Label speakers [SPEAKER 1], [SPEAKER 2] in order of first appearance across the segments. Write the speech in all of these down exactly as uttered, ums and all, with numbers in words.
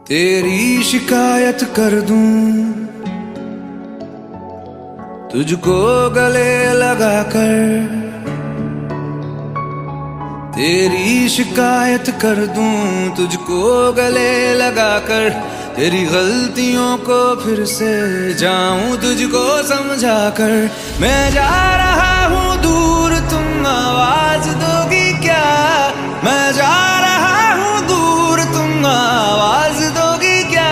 [SPEAKER 1] तेरी शिकायत कर दूं तुझको गले लगाकर, तेरी शिकायत कर दूं तुझको गले लगाकर, तेरी गलतियों को फिर से जाऊं तुझको समझाकर। मैं जा रहा हूँ दूर, तुम आवाज दोगी क्या? मैं जा रहा हूँ दूर, तुम आवाज दोगी क्या?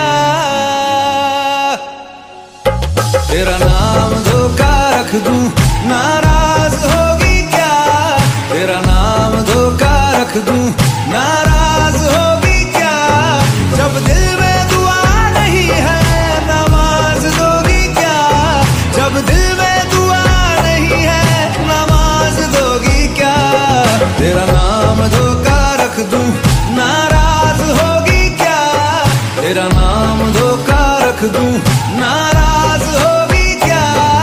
[SPEAKER 1] तेरा नाम धोखा रख दूं, नाराज होगी क्या? तेरा नाम धोखा रख दूं, नाराज होगी क्या? जब दिल में दुआ नहीं है, नमाज दोगी क्या? जब दिल में दुआ नहीं है, नमाज दोगी क्या? तेरा नाम धोखा रख दूं, नाराज होगी क्या? तेरा नाम धोखा रख दूं, नाराज होगी क्या?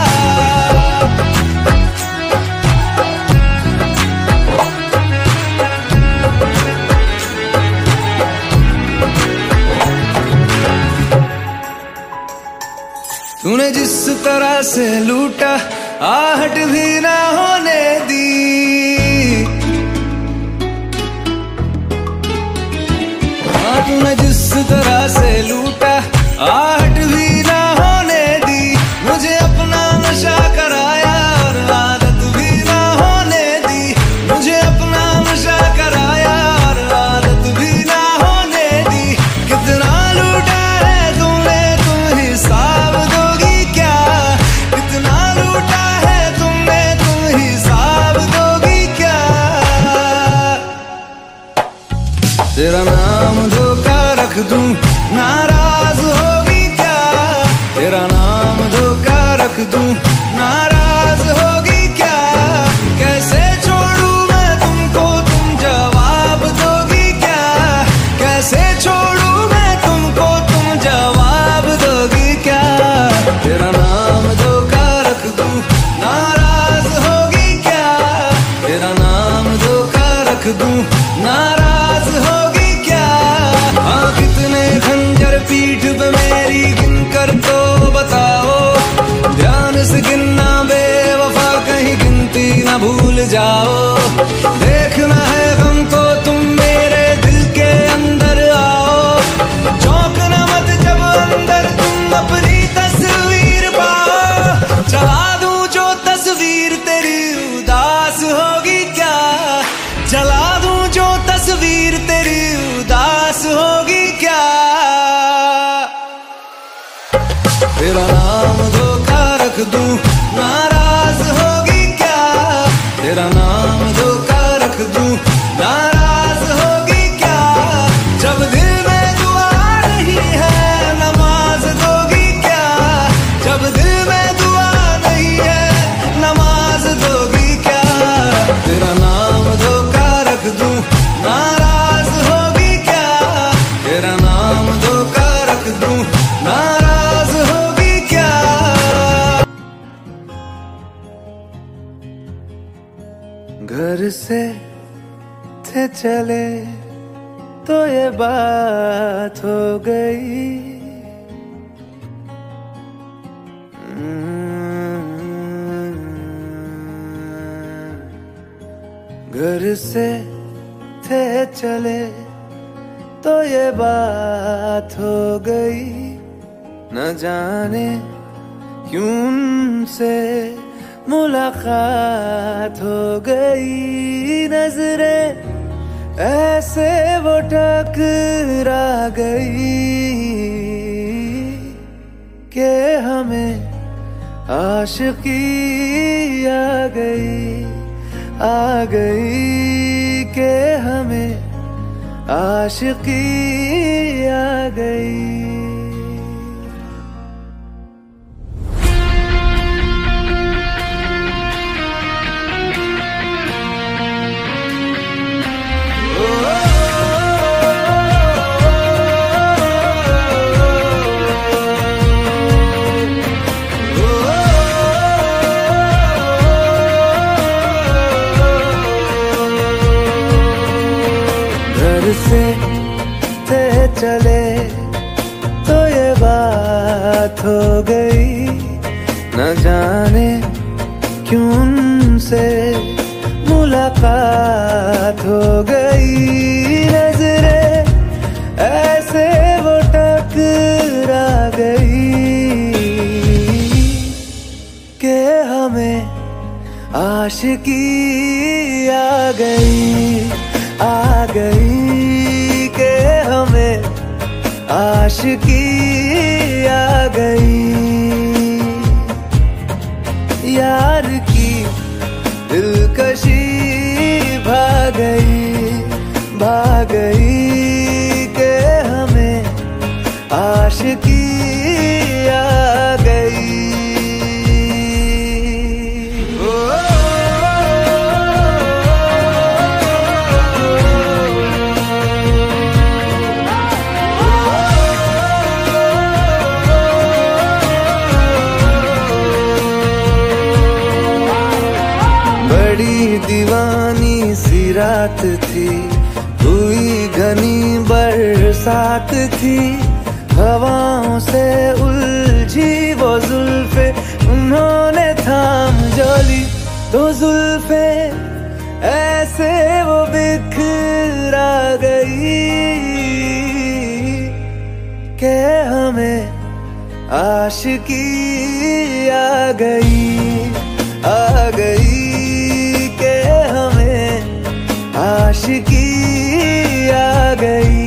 [SPEAKER 1] तूने जिस तरह से लूटा, आहट भी ना होने दी। हाँ, तूने जिस तरह से लूटा, आहट भी ना होने दी। मुझे अपना नशा कराया और आदत भी ना होने दी। मुझे अपना नशा कराया और आदत भी ना होने दी। कितना लूटा है तूने, तुम हिसाब दोगी क्या? कितना लूटा है तुमने, तुम हिसाब दोगी क्या? तेरा नाम धोखा रख दूं, नाराज होगी क्या? तेरा नाम धोखा रख दूं, नाराज होगी क्या? कैसे छोड़ूं मैं तुमको, तुम जवाब दोगी क्या? कैसे छोड़ूं मैं तुमको, तुम जवाब दोगी क्या? तेरा नाम धोखा रख दूं, नाराज होगी क्या? तेरा नाम धोखा रख दूं, नाराज होगी क्या? हाँ, कितने खंजर पीठ पे मेरी गिनकर तो बताओ। ध्यान से गिनना बेवफा, कहीं गिनती ना भूल जाओ। देखना है हमको तुम मेरे दिल के अंदर आओ। चौंकना मत जब अंदर तुम अपनी तस्वीर पाओ। चला दूं जो तस्वीर तेरी, उदास होगी क्या? चला दूं जो तस्वीर तेरी, उदास होगी क्या? तेरा नाम धोखा रख दूं, नाराज होगी क्या? तेरा नाम धोखा रख दूं, नाराज होगी क्या? जब दिल में दुआ नहीं है, नमाज दोगी क्या? जब दिल में दुआ नहीं है, नमाज दोगी क्या? तेरा नाम धोखा रख दूं, नाराज होगी क्या? तेरा नाम धोखा रख दूं, नाराज होगी क्या? घर से थे चले तो ये बात हो गई। घर से थे चले तो ये बात हो गई। न जाने क्यों उनसे मुलाकात हो गई। नजरें ऐसे वो टकरा गई कि हमें आशिकी आ गई, आ गई कि हमें आशिकी आ गई। से थे चले आशिकी आ गई आ गई के हमें आशिकी आ गई। यार की दिलकशी भाग गई भाग गई के हमें आशिकी आ गई। बड़ी दीवानी सी रात थी, हुई घनी बरसात थी, हवाओं से उलझी वो जुल्फे उन्होंने थाम जोली, तो जुल्फे ऐसे वो बिखरा गई के हमें आशिकी आ गई आ गई के हमें आशिकी आ गई।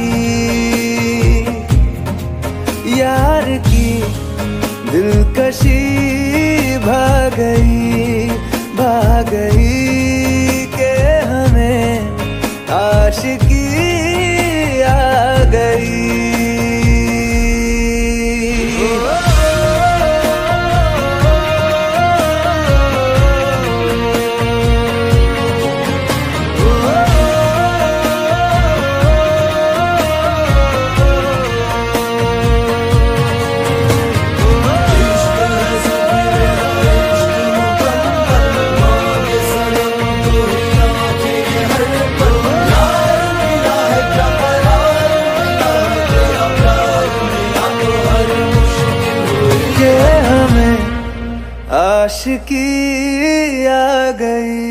[SPEAKER 1] यार की दिलकशी भाग गई भाग गई के हमें आशिकी आ गई। आशिकी आ गई।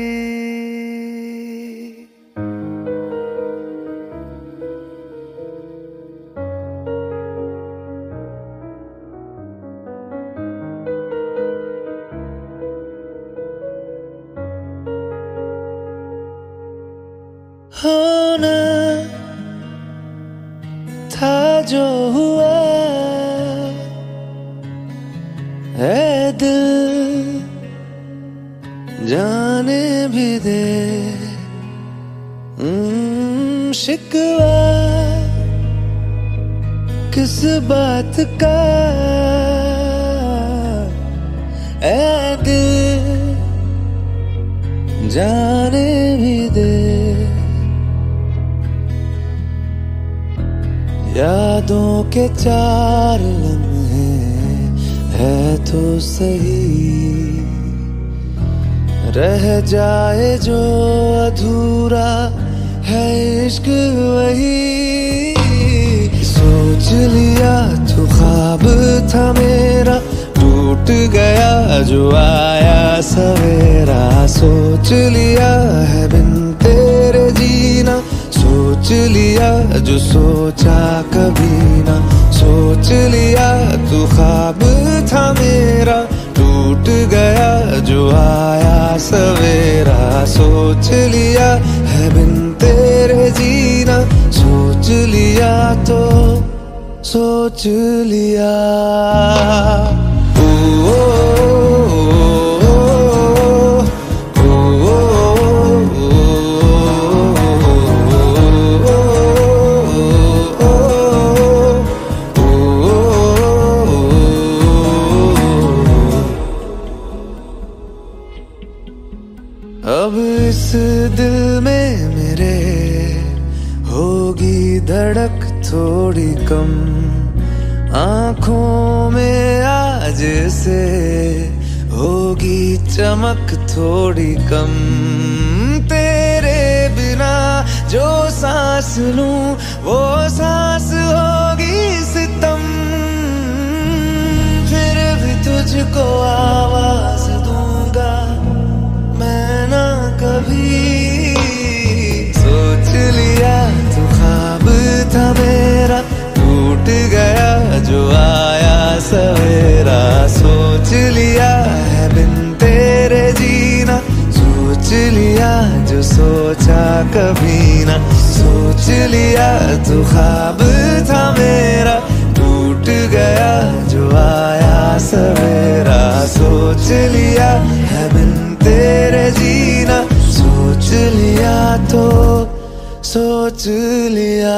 [SPEAKER 1] होना था जो हुआ है दिल जाने भी दे, शिकवा किस बात का है दिल जाने भी दे। यादों के चार लम्हे है तो सही, रह जाए जो अधूरा है इश्क वही। सोच लिया तो ख्वाब था मेरा, टूट गया जो आया सवेरा। सोच लिया है बिन तेरे जीना, सोच लिया जो सोचा कभी ना। सोच लिया तू ख्वाब था मेरा, टूट गया जो आया सवेरा। सोच लिया है बिन तेरे जीना, सोच लिया तो सोच लिया। ओ, ओ, अब इस दिल में मेरे होगी धड़क थोड़ी कम, आँखों में आज से होगी चमक थोड़ी कम। तेरे बिना जो सांस लूं वो सांस होगी सितम, फिर भी तुझको आवाज दूंगा मैं ना कभी। सोच लिया तू ख्वाब था मेरा, टूट गया जो आया सवेरा। सोच लिया है बिन तेरे जीना, सोचा कभी ना, सोच लिया तो ख्वाब था मेरा, टूट गया जो आया सवेरा। सोच लिया है बिन तेरे जीना, सोच लिया तो सोच लिया।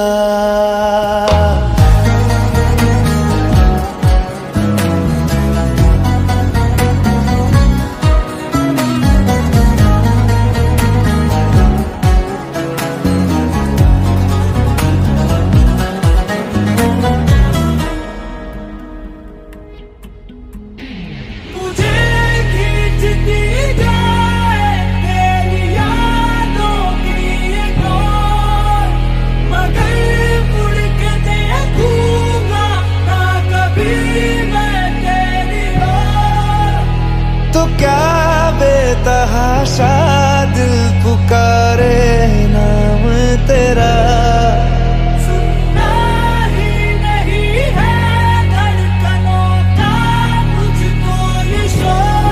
[SPEAKER 1] तो क्या बेतहाशा दिल पुकारे नाम तेरा,
[SPEAKER 2] सुनना ही नहीं है धड़कनों का मुझको ये शोर।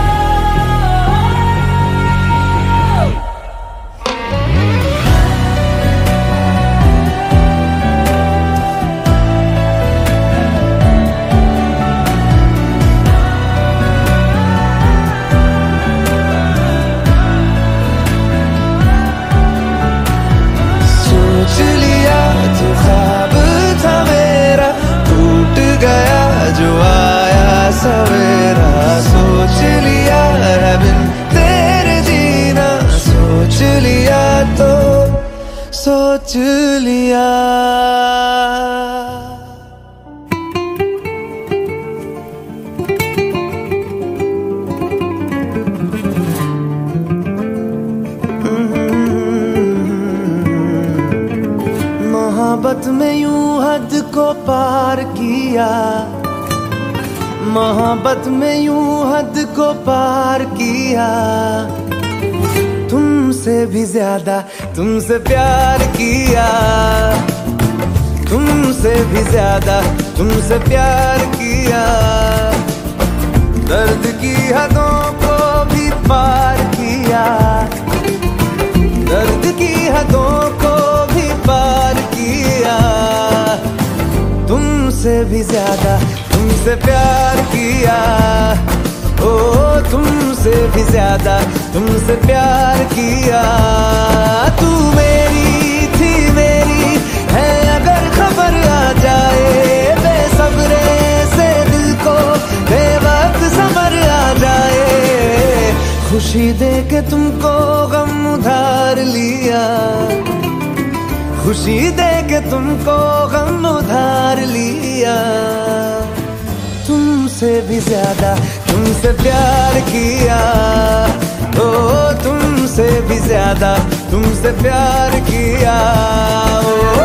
[SPEAKER 1] सोच लिया तो ख्वाब था मेरा, टूट गया जो आया सवेरा। सोच लिया है बिन तेरे जीना, सोच लिया तो सोच लिया। मोहब्बत में यूं हद को पार किया, मोहब्बत में यूं हद को पार किया। तुमसे भी ज्यादा तुमसे प्यार किया, तुमसे भी ज्यादा तुमसे प्यार किया। दर्द की हदों को भी पार किया, दर्द की हदों को भी पार किया। तुमसे भी ज्यादा तुमसे प्यार किया, ओ तुमसे भी ज्यादा तुमसे प्यार किया। तू मेरी थी मेरी है अगर खबर आ जाए, बेसब्रे से दिल को बेवक्त सबर आ जाए। खुशी दे के तुमको गम उधार लिया, खुशी दे के तुमको गम उधार लिया। तुमसे भी ज्यादा तुमसे प्यार किया, ओ तुमसे भी ज्यादा तुमसे प्यार किया। ओ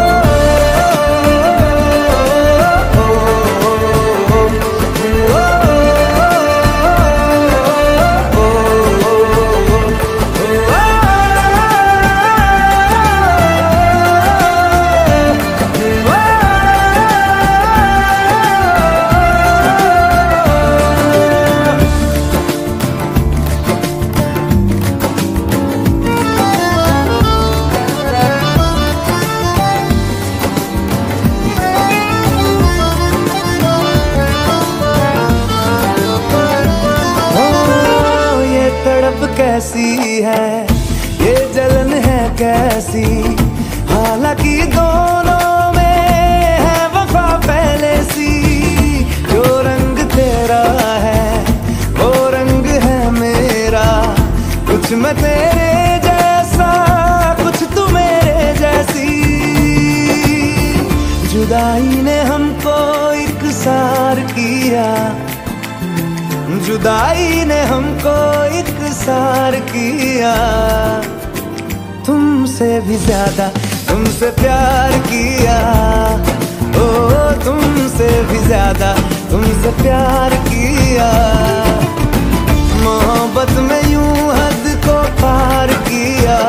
[SPEAKER 1] कैसी है ये जलन है कैसी, हालांकि दोनों में है वफा पहले सी। जो रंग तेरा है वो रंग है मेरा, कुछ मैं तेरे जैसा कुछ तू मेरे जैसी। जुदाई ने हमको इकसार किया, जुदाई ने हमको इकसार किया। तुमसे भी ज्यादा तुमसे प्यार किया, ओ तुमसे भी ज्यादा तुमसे प्यार किया। मोहब्बत में यूं हद को पार किया,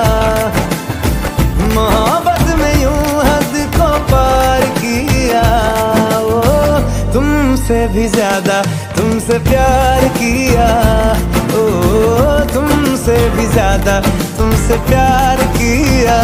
[SPEAKER 1] मोहब्बत में यूं हद को पार किया। ओ तुमसे भी ज्यादा तुमसे प्यार किया, ओ तुमसे तुमसे भी ज्यादा तुमसे प्यार किया।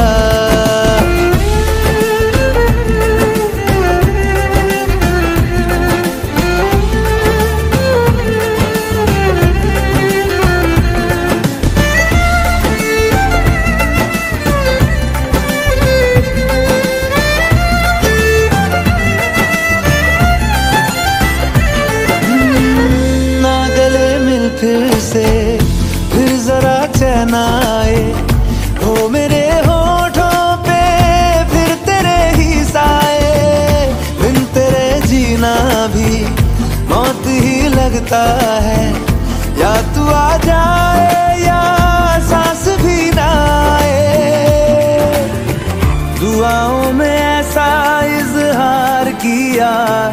[SPEAKER 1] फिर से फिर जरा चैन आए हो मेरे होठों पे, फिर तेरे ही साए। बिन तेरे जीना भी मौत ही लगता है, या तू आ जाए या सांस भी ना आए। दुआओं में ऐसा इजहार किया,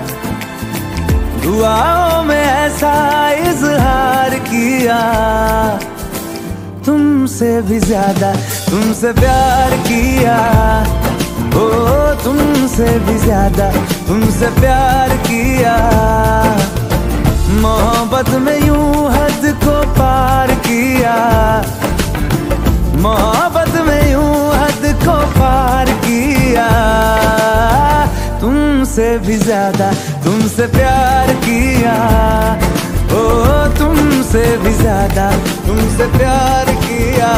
[SPEAKER 1] दुआओं में ऐसा इजहार किया। तुमसे भी ज्यादा तुमसे प्यार किया, ओ तुमसे भी ज्यादा तुमसे प्यार किया। मोहब्बत में यूं हद को पार किया, मोहब्बत में यूं हद को पार किया। तुमसे भी ज्यादा तुमसे प्यार किया, ओ तुमसे भी ज्यादा तुमसे प्यार किया।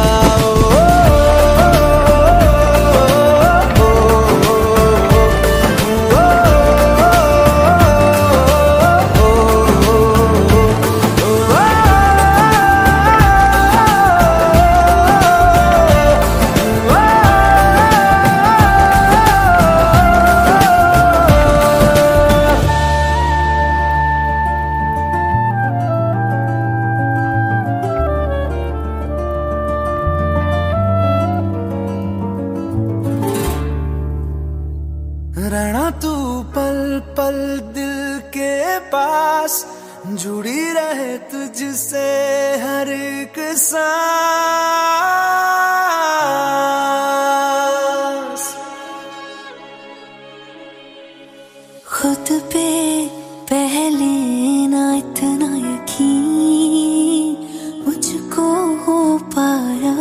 [SPEAKER 1] रहना तू पल पल दिल के पास, जुड़ी रहे तुझसे हर एक सांस।
[SPEAKER 3] खुद पे पहले ना इतना यकीन मुझको हो पाया,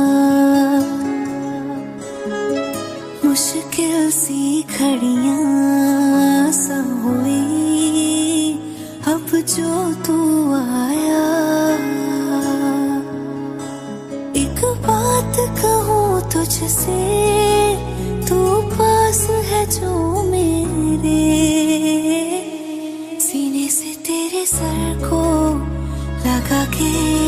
[SPEAKER 3] मुश्किल सी घड़ियां सा हुई अब जो तू आया। एक बात कहूँ तुझसे, तू पास है जो मेरे, सीने से तेरे सर को लगा के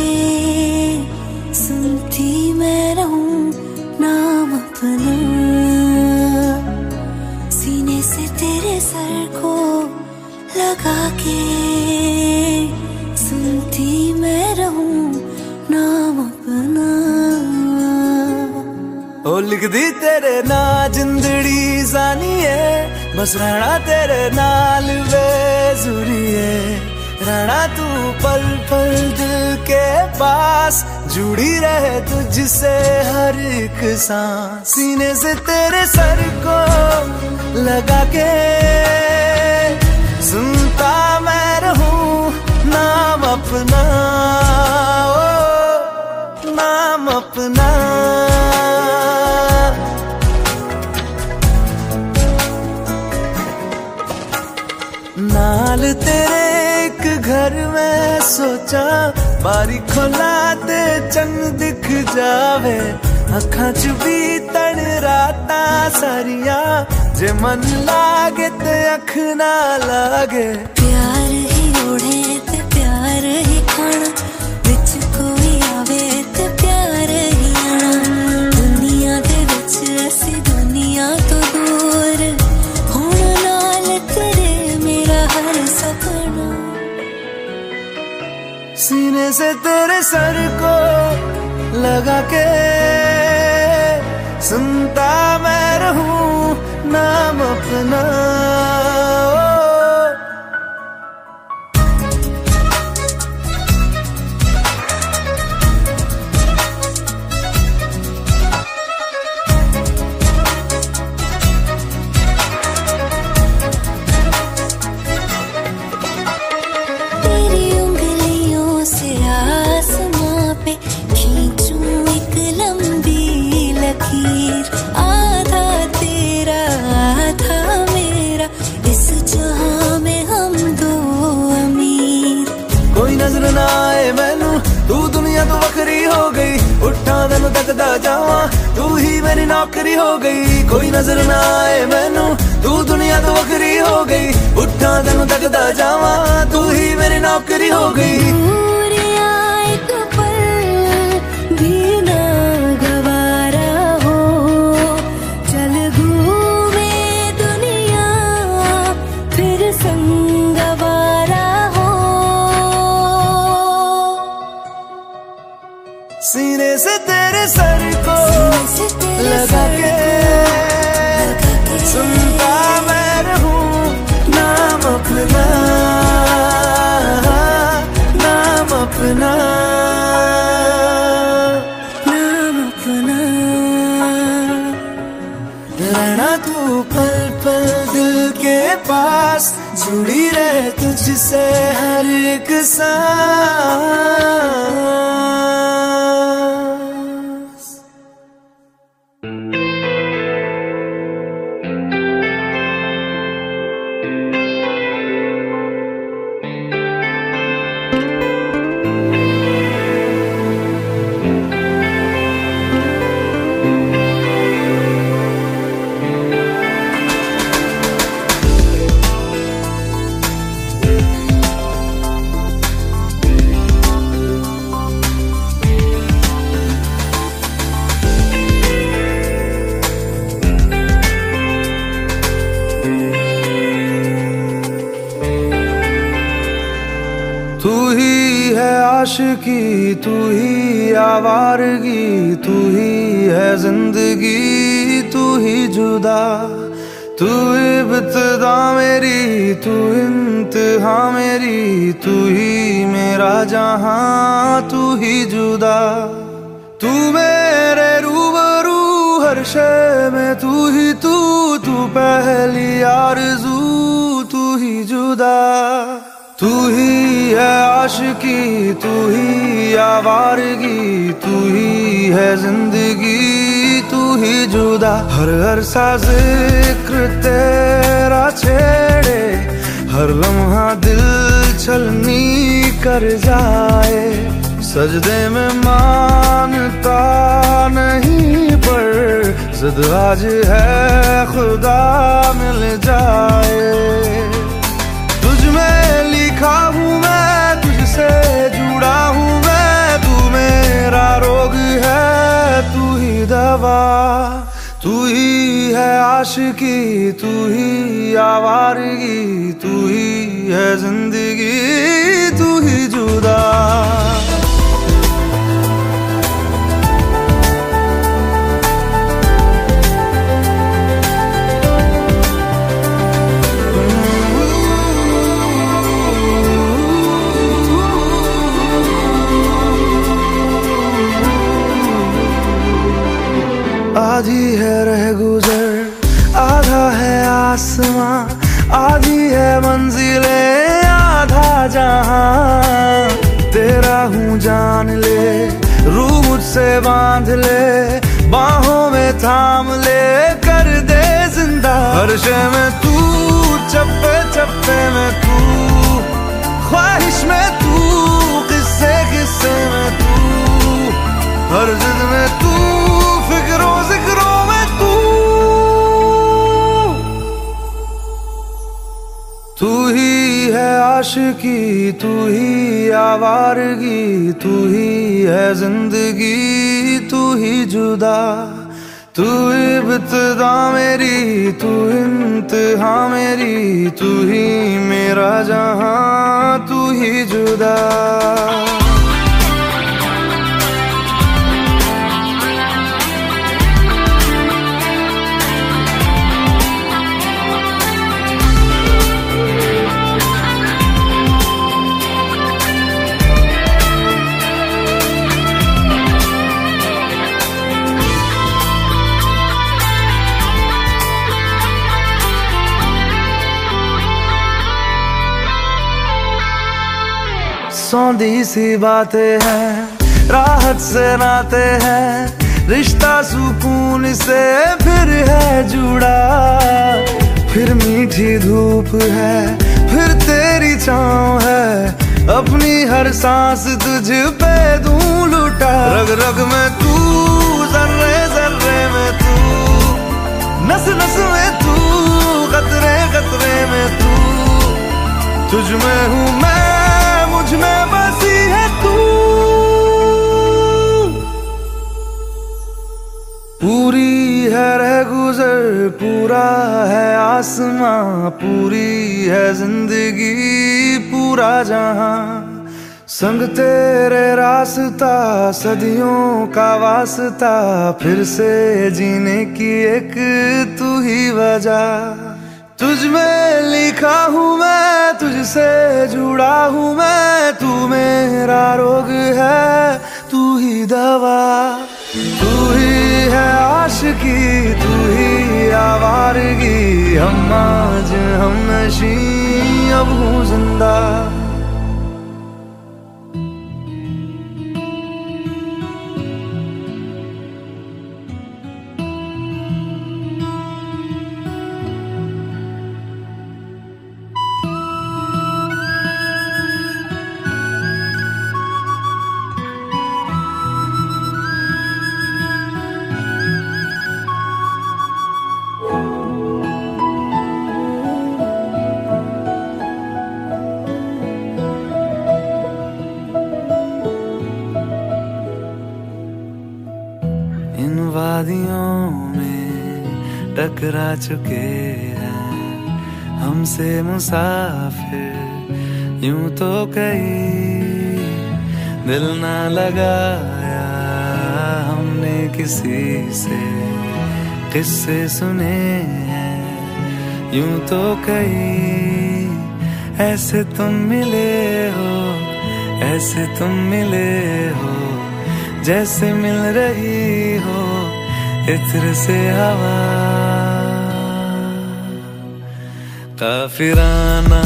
[SPEAKER 3] सुनती मैं रहूं नाम अपना। सीने से तेरे सर को लगा के सुनती मैं रहूं नाम अपना।
[SPEAKER 1] ओ लिख दी तेरे ना जिंदड़ी जानी है, बस रहना तेरे नाल बेजुरी है। रहना तू पल पल दिल के पास, जुड़ी रहे तुझसे हर एक सांस। सीने से तेरे सर को लगा के सुनता मैं रहूं नाम अपना, ओ नाम अपना। नाल तेरे एक घर में सोचा, बारी खोला ते चंग दिख जावे। अखां च भी तन राता सारिया, जे मन लागे ते अख ना लागे।
[SPEAKER 3] प्यार ही ओढ़े ते प्यार ही खाना, विच कोई आवे ते प्यार ही आना। दुनिया दे विच असी दुनिया तो दूर, होण नाल तेरे मेरा हर सपना।
[SPEAKER 1] सीने से तेरे सर को लगा के सुनता मैं रहूं नाम अपना।
[SPEAKER 3] तेरी उंगलियों से आसमां पे
[SPEAKER 1] हो गई, उठा तेनू तकदा जावा तू ही मेरी नौकरी हो गई। कोई नजर ना आए मैनू तू दुनिया तो वखरी हो गई, उठा तेनू तकदा जावा तू ही मेरी नौकरी हो गई। सीने से तेरे सर को लगा के सुनता मैं रहूं नाम अपना, नाम अपना, नाम अपना। रहना तू पल पल दिल के पास, जुड़ी रहे तुझसे हर एक सांस। तू ही है आशिकी, तू ही आवारगी, तू ही है जिंदगी, तू ही जुदा। तू इब्तिदा मेरी, तू इंतहा मेरी, तू ही मेरा जहां, तू ही जुदा। तू मेरे रूबरू हर शय में, तू ही तू, तू पहली आरज़ू, तू ही जुदा। तू ही है आशिकी, तू ही आवारगी, तू ही है जिंदगी, तू ही जुदा। हर हर सा जिक्र तेरा छेड़े, हर लम्हा दिल छलनी कर जाए। सजदे में मानता नहीं पर जिद आज है खुदा मिल जाए। तुझ में लिखा हूँ मैं, तुझसे जुड़ा हूँ मैं, तू मेरा रोग है, तू ही दवा। तू ही है आशिकी, तू ही आवारगी, तू ही है जिंदगी, तू ही जुदा। आधी है रह गुजर, आधा है आसमां, आधी है मंजिले, आधा जहां। तेरा हूँ जान ले, रूह मुझसे बांध ले, बाहों में थाम ले, कर दे जिंदा। हर शय में तू, चप्पे चप्पे में तू, ख्वाहिश में तू, किस्से किस्से में तू, हर जिद में तू, फिक्रों जिक्रों में तू। तू ही है आशिकी, तू ही आवारगी, तू ही है जिंदगी, तू ही जुदा। तू इब्तिदा मेरी, तू इंतहा मेरी, तू ही मेरा जहां, तू ही जुदा। सौंधी सी बातें हैं, राहत से नाते हैं, रिश्ता सुकून से फिर है जुड़ा। फिर मीठी धूप है, फिर तेरी छाँव है, अपनी हर सांस तुझ पे दूं लुटा। रग रग में तू, जर्रे जर्रे में तू, नस नस में तू, कतरे कतरे में तू। तुझ में हूँ मैं, मुझ में बसी है तू। पूरी है रह गुजर, पूरा है आसमां, पूरी है जिंदगी, पूरा जहां। संग तेरे रास्ता, सदियों का वास्ता, फिर से जीने की एक तू ही वजह। तुझ में लिखा हूँ मैं, तुझसे जुड़ा हूँ मैं, तू मेरा रोग है, तू ही दवा। तू ही है आशिकी, तू ही आवारगी, हम आज हम नशी, अब हूँ जिंदा। इन वादियों में टकरा चुके हैं हमसे मुसाफिर, यूं तो कहीं दिल ना लगाया हमने किसी से, किस्से सुने हैं यूं तो कहीं। ऐसे तुम मिले हो, ऐसे तुम मिले हो, जैसे मिल रही हो इत्र से हवा। काफिराना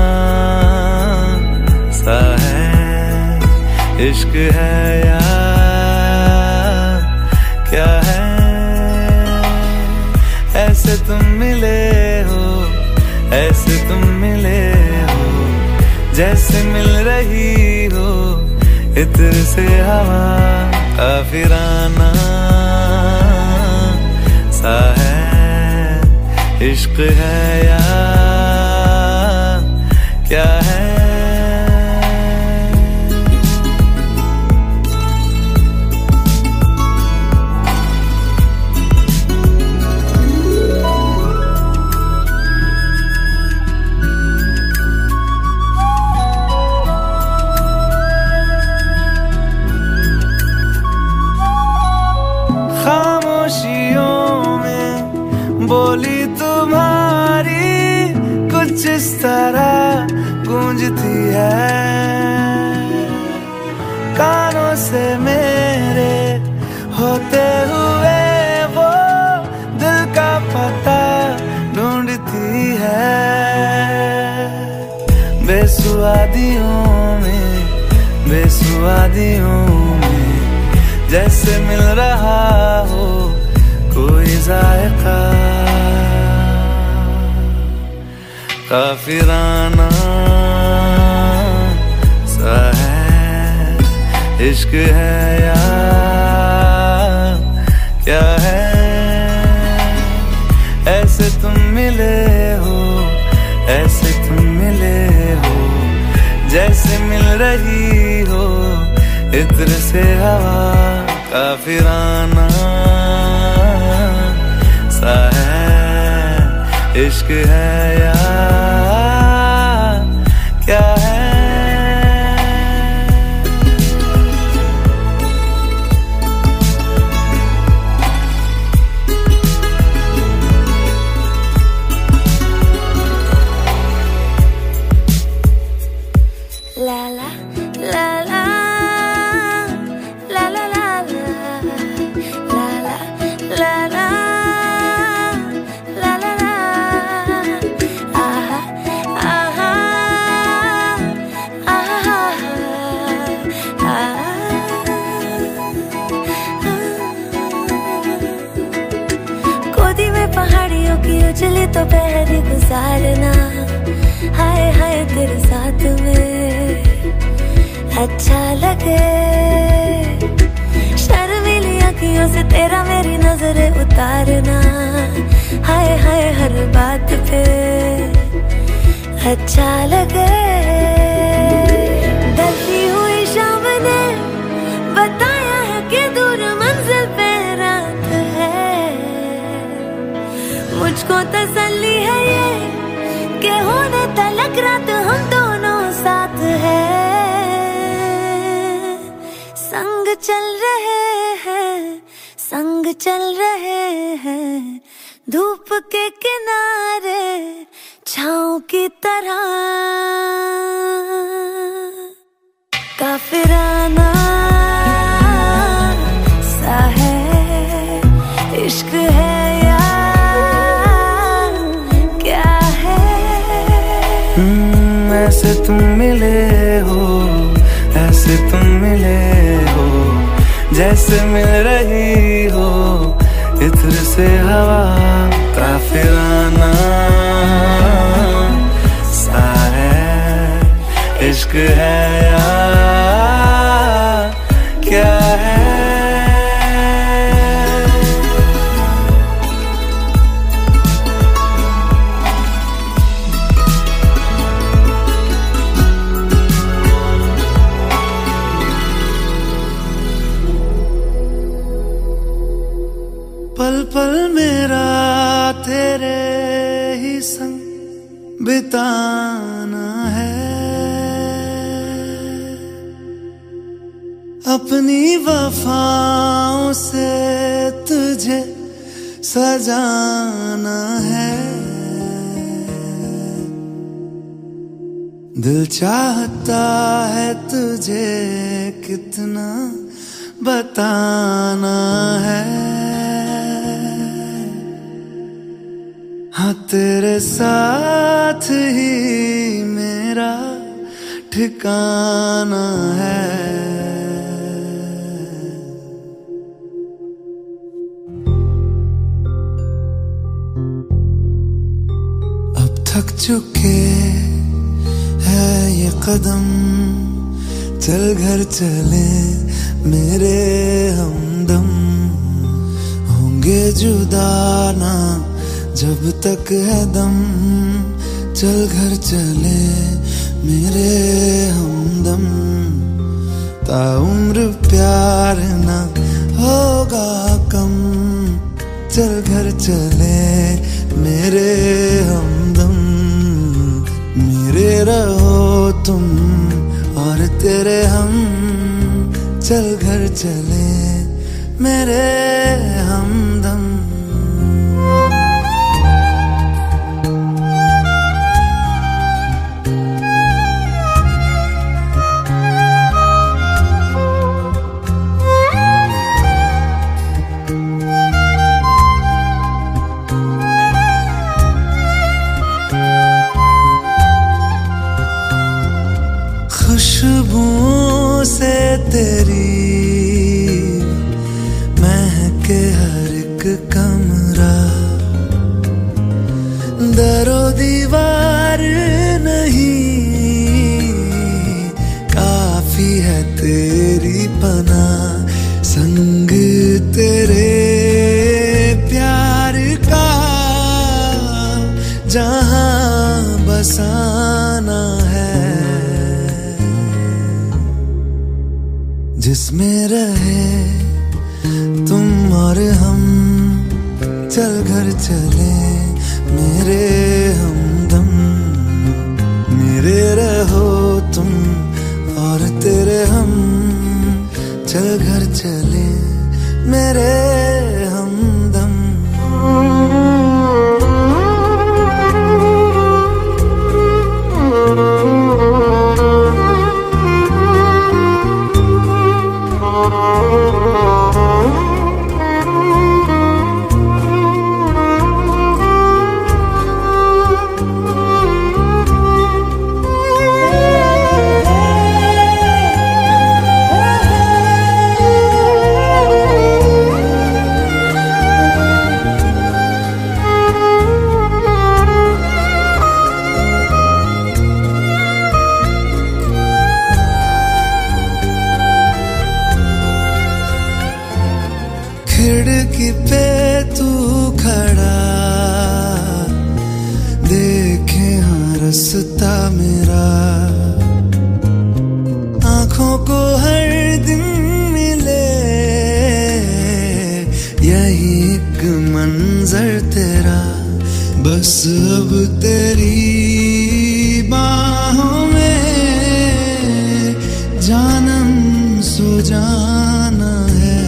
[SPEAKER 1] सा है इश्क है या क्या है। ऐसे तुम मिले हो, ऐसे तुम मिले हो, जैसे मिल रही हो इत्र से हवा। काफिराना सा है इश्क है या क्या है। बोली तुम्हारी कुछ इस तरह गूंजती है, कानों से मेरे होते हुए वो दिल का पता ढूंढती है। बेसुआदियों में, बेसुआदियों में जैसे मिल रहा हो कोई जायका। काफिराना सा है इश्क है या क्या है। ऐसे तुम मिले हो, ऐसे तुम मिले हो, जैसे मिल रही हो इत्र से हवा। काफिराना सा है इश्क है या क्या है।
[SPEAKER 3] ला ला ला ला ला ला ला ला ला ला
[SPEAKER 4] पहाड़ियों की उजली तो पहरी गुजारना,
[SPEAKER 3] हाय हाय तेरे साथ में अच्छा लगे। शर्मीली आँखियों से तेरा मेरी नजरें उतारना, हाय हाय हर बात पे अच्छा लगे। ढलती हुई शाम ने बताया है कि दूर मंजिल पे रात है। मुझको तसल्ली है ये कि होने तलक रात हम दोनों साथ है। संग चल रहे हैं, संग चल रहे हैं, धूप के किनारे छाँव की तरह। काफिराना सा है इश्क है या क्या है।
[SPEAKER 1] hmm, ऐसे तुम मिले हो, ऐसे तुम मिले हो, जैसे मिल रही हो इत्र से हवा। काफिराना सा है इश्क है या क्या है। पल पल मेरा तेरे ही संग बिताना है, अपनी वफाओं से तुझे सजाना है। दिल चाहता है तुझे कितना बताना है। हाँ तेरे साथ ही मेरा ठिकाना है। अब थक चुके हैं ये कदम, चल घर चले मेरे हमदम। होंगे जुदा ना जब तक है दम, चल घर चले मेरे हमदम। ताउम्र प्यार ना होगा कम, चल घर चले मेरे हमदम। मेरे रहो तुम और तेरे हम, चल घर चले मेरे हमदम। खुशबू से तेरी महके हर एक कमरा, दरो दीवार नहीं काफी है तेरी पनाह। संग तेरे प्यार का जहां बसाना है, जिसमें रहे तुम और हम, चल घर चले मेरे हमदम। मेरे रहो तुम और तेरे हम, चल घर चले मेरे हमदम। रास्ता मेरा, आंखों को हर दिन मिले यही एक मंजर तेरा। बस अब तेरी बाहों में जानम सो जाना है।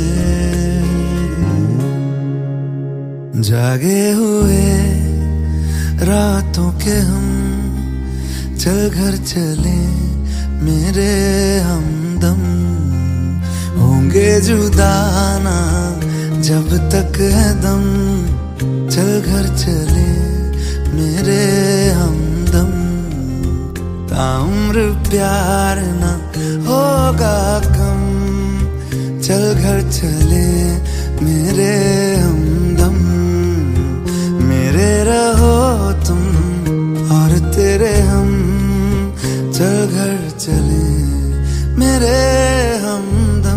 [SPEAKER 1] जागे हुए रातों के हम चल घर चले मेरे हमदम, होंगे जुदा ना जब तक है दम। चल घर चले मेरे हमदम, ताउम्र प्यार ना होगा कम। चल घर चले मेरे हमदम, मेरे रहो तुम और तेरे हम। चल घर चले मेरे हमदम।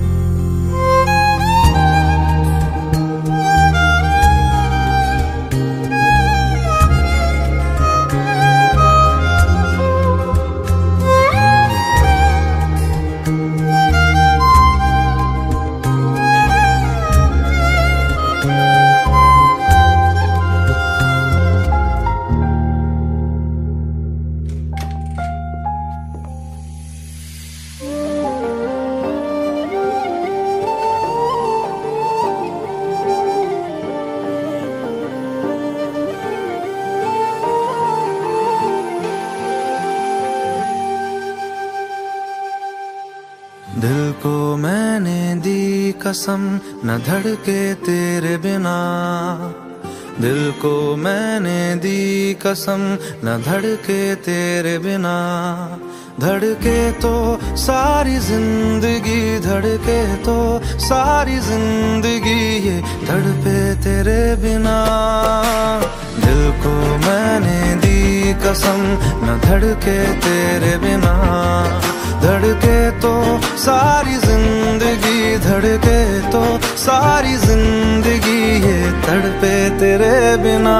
[SPEAKER 1] दिल को मैंने दी कसम न धड़के तेरे बिना। दिल को मैंने दी कसम न धड़के तेरे बिना। धड़के तो सारी जिंदगी, धड़के तो सारी जिंदगी ये धड़पे तेरे बिना। दिल को मैंने दी कसम न धड़के तेरे बिना। धड़के तो सारी जिंदगी, धड़के तो सारी जिंदगी ये तड़पे तेरे बिना।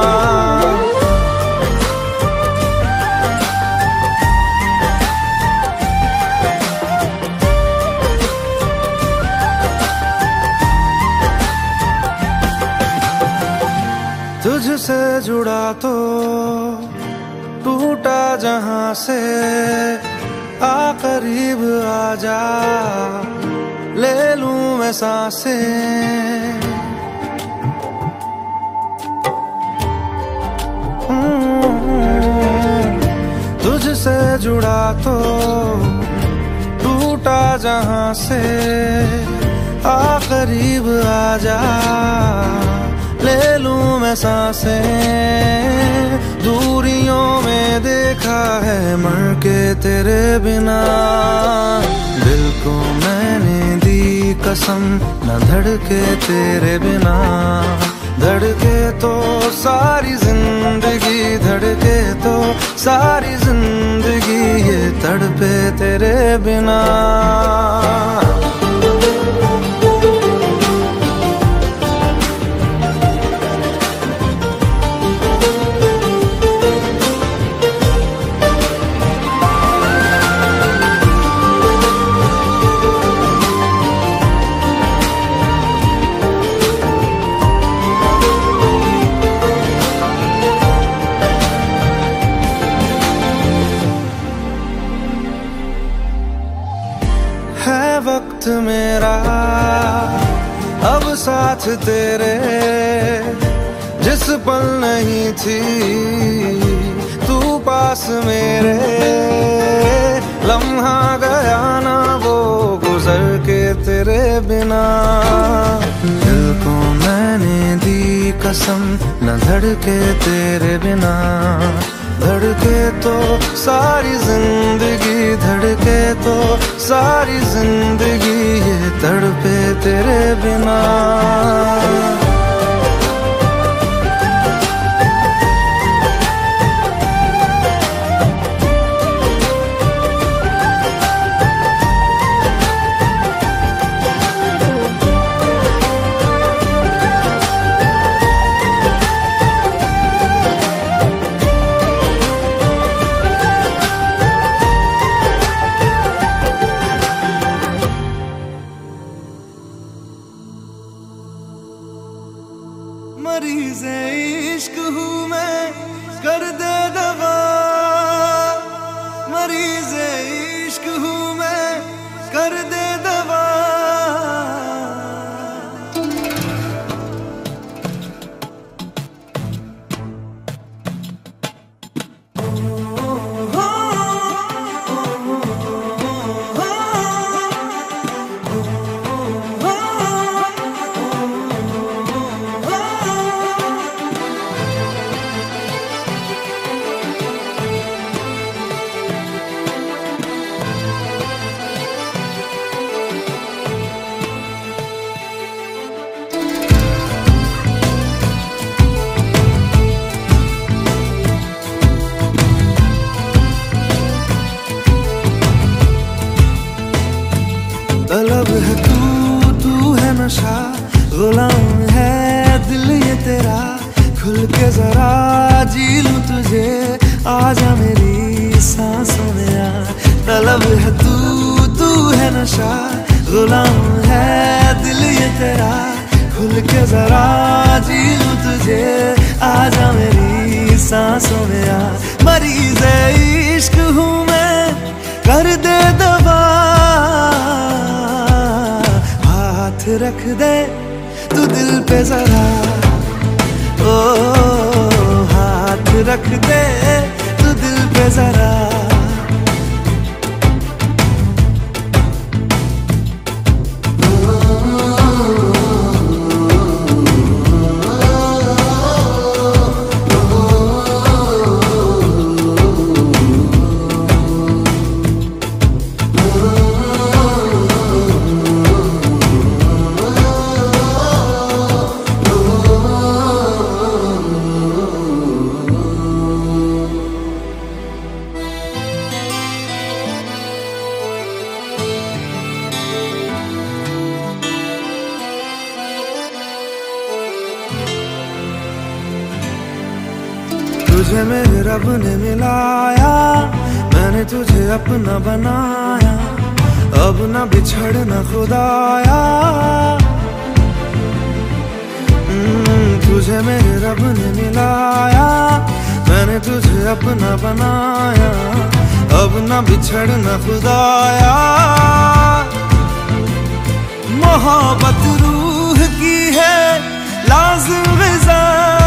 [SPEAKER 1] तुझसे जुड़ा तो टूटा जहां से, आ करीब आजा ले लूं मैं सांसें। तुझसे जुड़ा तो टूटा जहां से, आ करीब आजा ले लूं मैं सांसें। दूरियों में देखा है मर के तेरे बिना। दिल को मैंने दी कसम न धड़के तेरे बिना। धड़के तो सारी जिंदगी, धड़के तो सारी जिंदगी ये तड़पे तेरे बिना। है वक्त मेरा अब साथ तेरे, जिस पल नहीं थी तू पास मेरे। लम्हा गया ना वो गुजर के तेरे बिना। दिल को मैंने दी कसम न धड़के तेरे बिना। धड़के तो सारी जिंदगी, धड़के तो सारी जिंदगी ये तड़पे तेरे बिना। के जरा जी लूं तुझे, आजा मेरी सांसों में आ। मरीज इश्क हूँ मैं, कर दे दवा, हाथ रख दे तू दिल पे जरा, ओ हाथ रख दे तू दिल पे जरा। तुझे मेरे रब ने मिलाया, मैंने तुझे अपना बनाया, अब ना बिछड़ना खुदाया। तुझे मेरे रब ने मिलाया, मैंने तुझे अपना बनाया, अब ना बिछड़ना खुदाया। मोहब्बत रूह की है लाज़िम ग़िज़ा,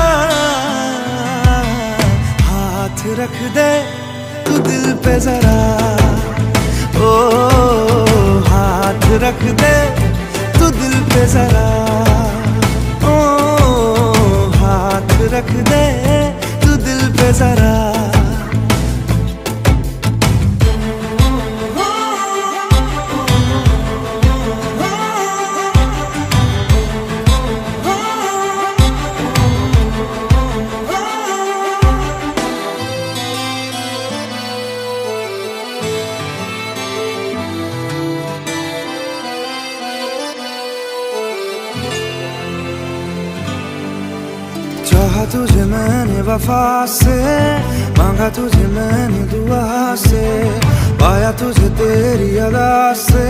[SPEAKER 1] हाथ रख दे तू दिल पे जरा, ओ हाथ रख दे तू दिल पे जरा, ओ हाथ रख दे तू दिल पे जरा। चाहा तुझे मैंने वफा से, मांगा तुझे मैंने दुआ से, पाया तुझे तेरी अदा से।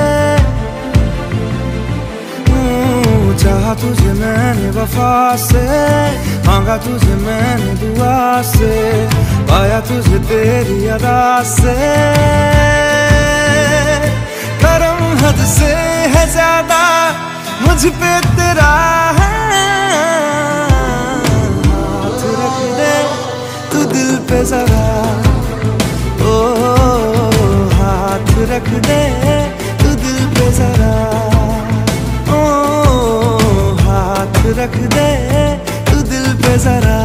[SPEAKER 1] चाहा तुझे मैंने वफा से, मांगा तुझे मैंने दुआ से, पाया तुझे तेरी अदा से। करम हद से है ज्यादा मुझ पे तेरा है, दिल पे जरा, ओ हाथ रख दे तू दिल पे जरा, ओ हाथ रख दे तू दिल पे जरा।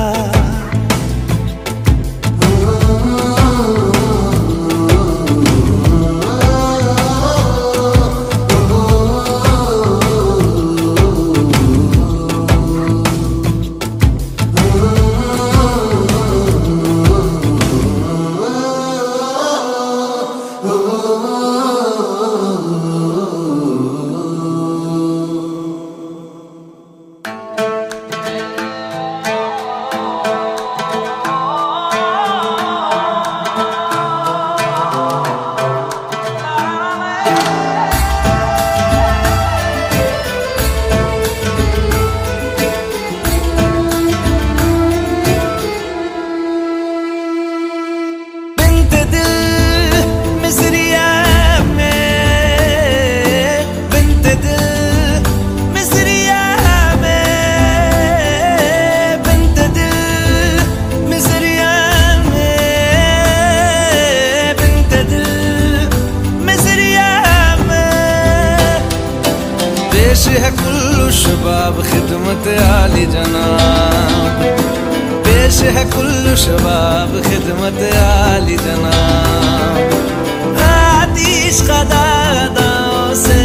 [SPEAKER 1] पेश है कुल्लु शबाब खिदमत आली जनाब, पेश है कुल्लु शबाब खिदमत आली जनाब। आतिश क़दादाओं से,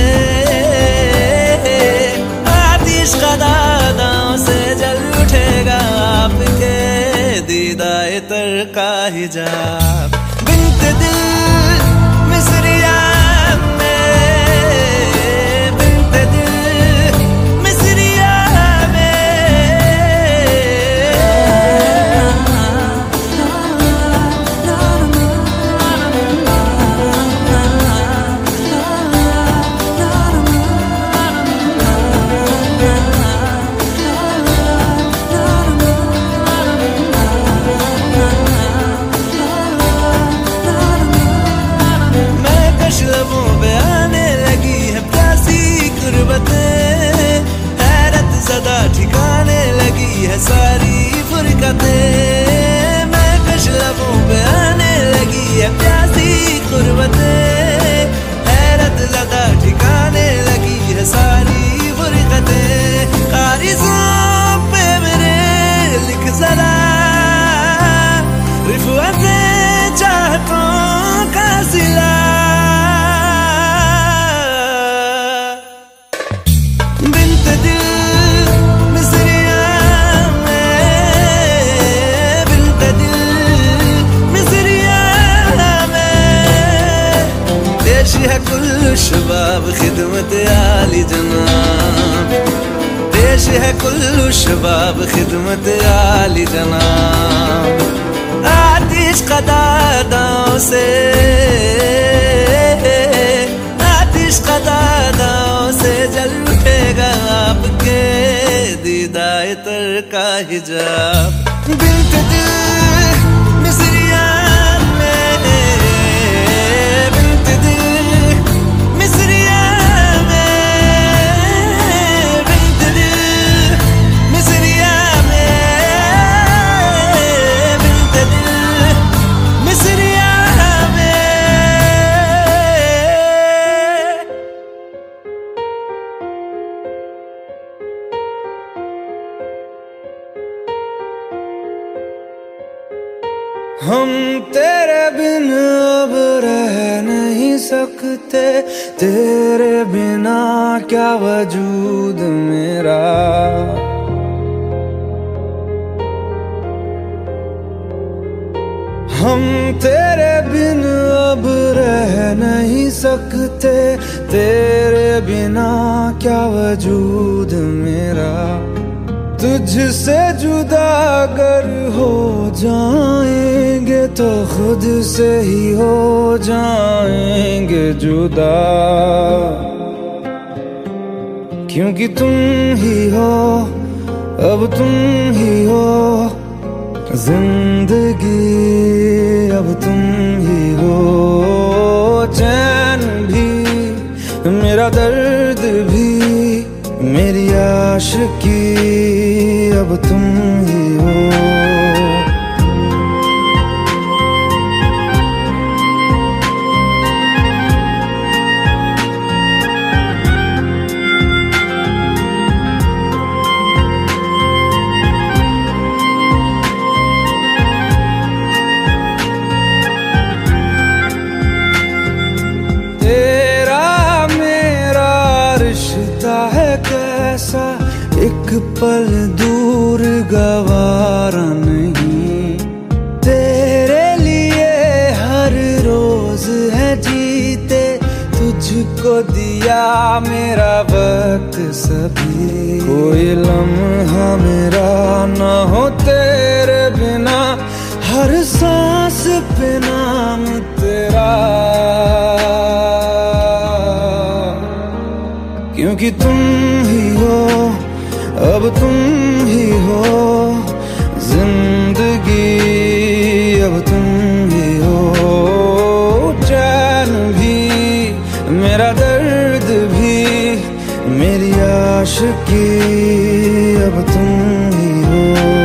[SPEAKER 1] आतिश क़दादाओं से जल उठेगा आपके दीदाए तर का हिजाब। बिन्त दिल मिस्रिया खिदमत आली जनाब, पेश है कुल्लू शबाब खिदमत आली जनाब। आतिश कदादाओं से, आतिश कदादाओं से जल उठेगा आपके दीदाए तर का हिजाब। बिन्त दिल मिसरिया में, बिन्त दिल मिसरिया में, बिन्त दिल मिसरिया में, बिन्त दिल मिसरिया में। हम तेरे बिन अब रह नहीं सकते, तेरे बिना क्या वजूद मेरा। हम तेरे बिन अब रह नहीं सकते, तेरे बिना क्या वजूद मेरा। तुझसे जुदा अगर हो जाएंगे तो खुद से ही हो जाएंगे जुदा, क्योंकि तुम ही हो, अब तुम ही हो जिंदगी, अब तुम ही हो चैन भी, मेरा दर्द भी, मेरी आशिकी, अब तुम ही हो। तेरा मेरा रिश्ता है कैसा, एक पल दूर गवारा नहीं। तेरे लिए हर रोज है जीते, तुझको दिया मेरा वक्त सभी। कोई लम्हा मेरा ना हो तेरे बिना, हर सांस पे नाम तेरा, क्योंकि तुम ही हो, अब तुम ही हो जिंदगी, अब तुम ही हो चैन भी, मेरा दर्द भी, मेरी आशिकी, अब तुम ही हो।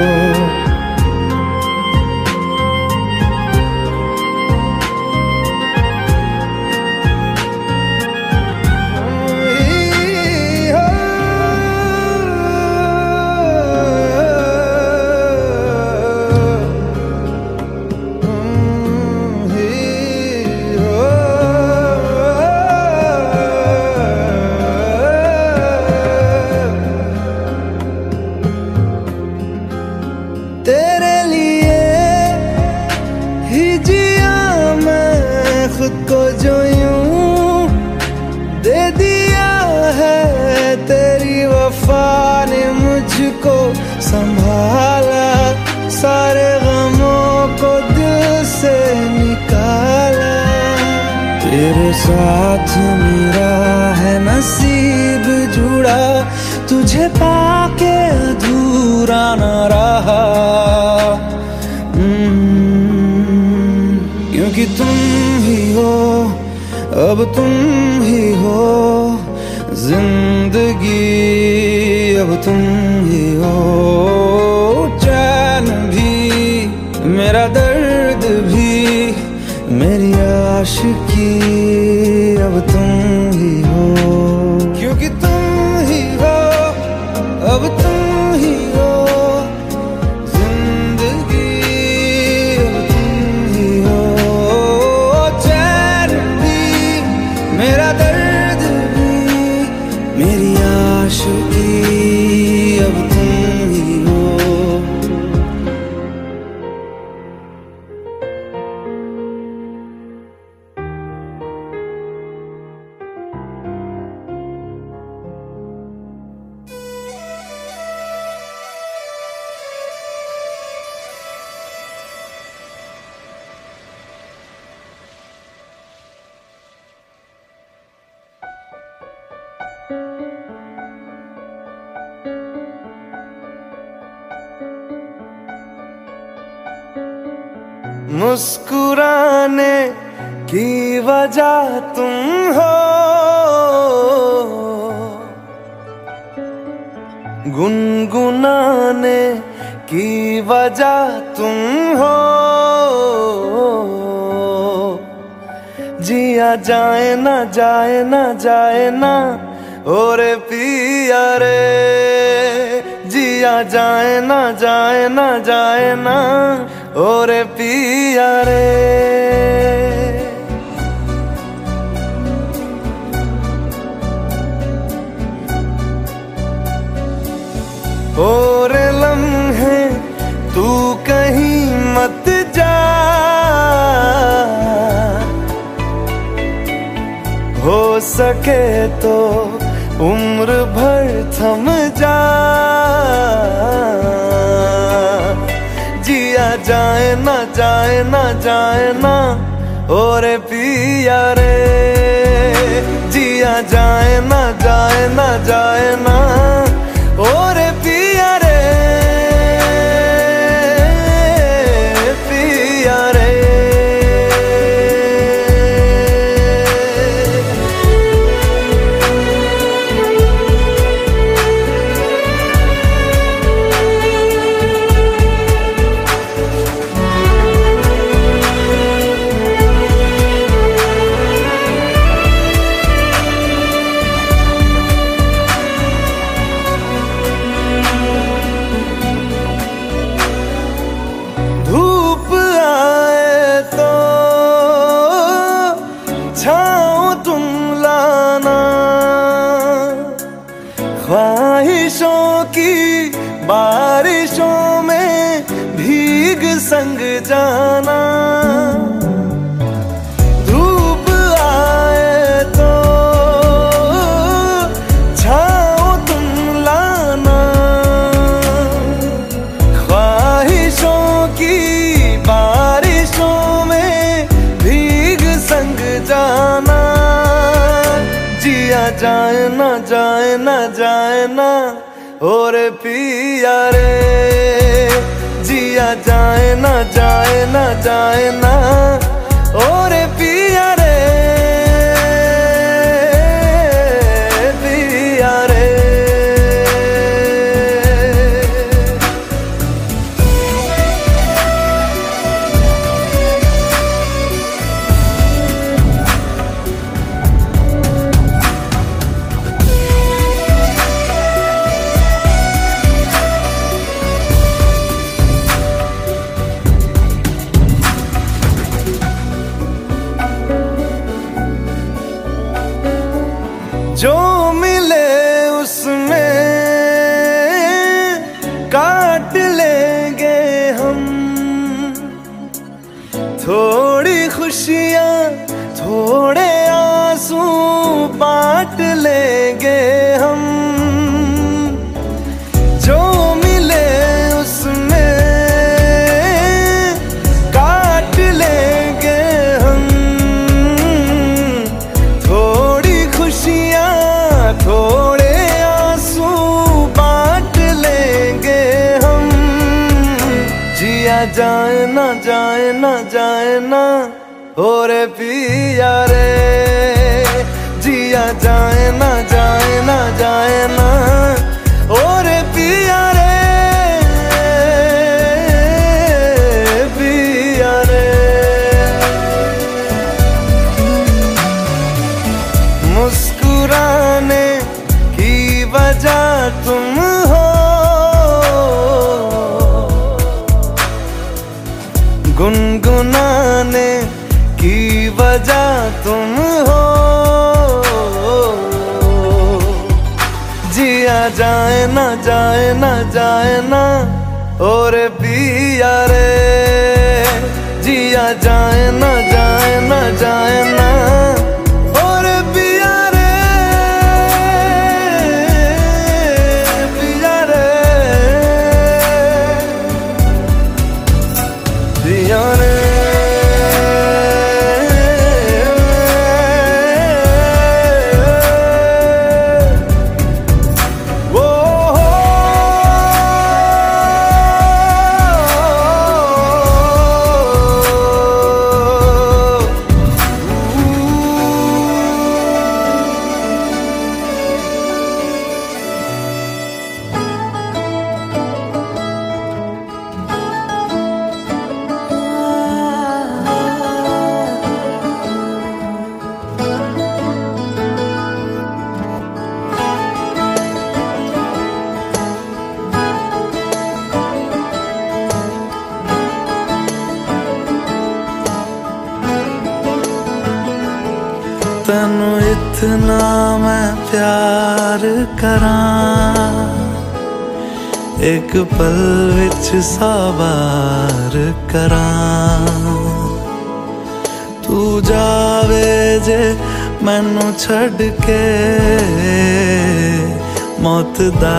[SPEAKER 1] तेरे लिए ही जिया मैं खुद को जो यूं दे दिया है, तेरी वफा ने मुझको संभाला, सारे गमों को दिल से निकाला। तेरे साथ मेरा है नसीब जुड़ा, तुझे पाके अधूरा न रहा, क्योंकि तुम ही हो, अब तुम ही हो जिंदगी, अब तुम ही हो चैन भी, मेरा दर्द भी, मेरी आशिकी, अब तुम ही हो, क्योंकि तुम ही हो, अब तुम ही हो जिंदगी, अब तुम ही हो चैन भी, मेरा दर्द भी, मेरी आशिकी, अब तुम ही हो। मुस्कुराने की वजह तुम हो, गुनगुनाने की वजह तुम हो। जिया जाए ना जाए ना जाए ना और पिया रे, जिया जाए ना जाए ना जाए ना और पिया रे। और लम्हे तू कहीं मत जा, हो सके तो उम्र भर थम जा। जिया जाए ना जाए ना जाए ना और पिया रे, जिया जाए ना जाए ना जाए ना और पिया रे, पिया रे। ख्वाहिशों की बारिशों में भीग संग जाना, धूप आए तो छाओ तुम लाना। ख्वाहिशों की बारिशों में भीग संग जाना। जिया जाए ना जाए ना जाए ना और पिया रे, जिया जाए ना जाए ना जाए ना और पिया रे, पिया रे। जो मिले उसमें काट लेंगे हम, थोड़ी खुशियाँ थोड़े आंसू बांट लेंगे हम। जो मिले उसमें काट लेंगे हम, थोड़ी खुशियाँ थोड़े आंसू बांट लेंगे हम। जिया जाए ना जाए ना जाए ना और पिया रे, जिया जाए ना जाए ना जाए ना और पिया रे, पिया रे। मुस्कुराने की वजह तुम हो, गुनगुनाने की वजह तुम हो। जिया जाए ना जाए ना जाए ना और पिया रे, जिया जाए ना जाए ना जाए ना और पिया रे, पिया रे, पिया रे। तैनू इतना मैं प्यार करां, एक पल विच सौ बार करां। तू जावे जे मैनू छड़ के, मौत दा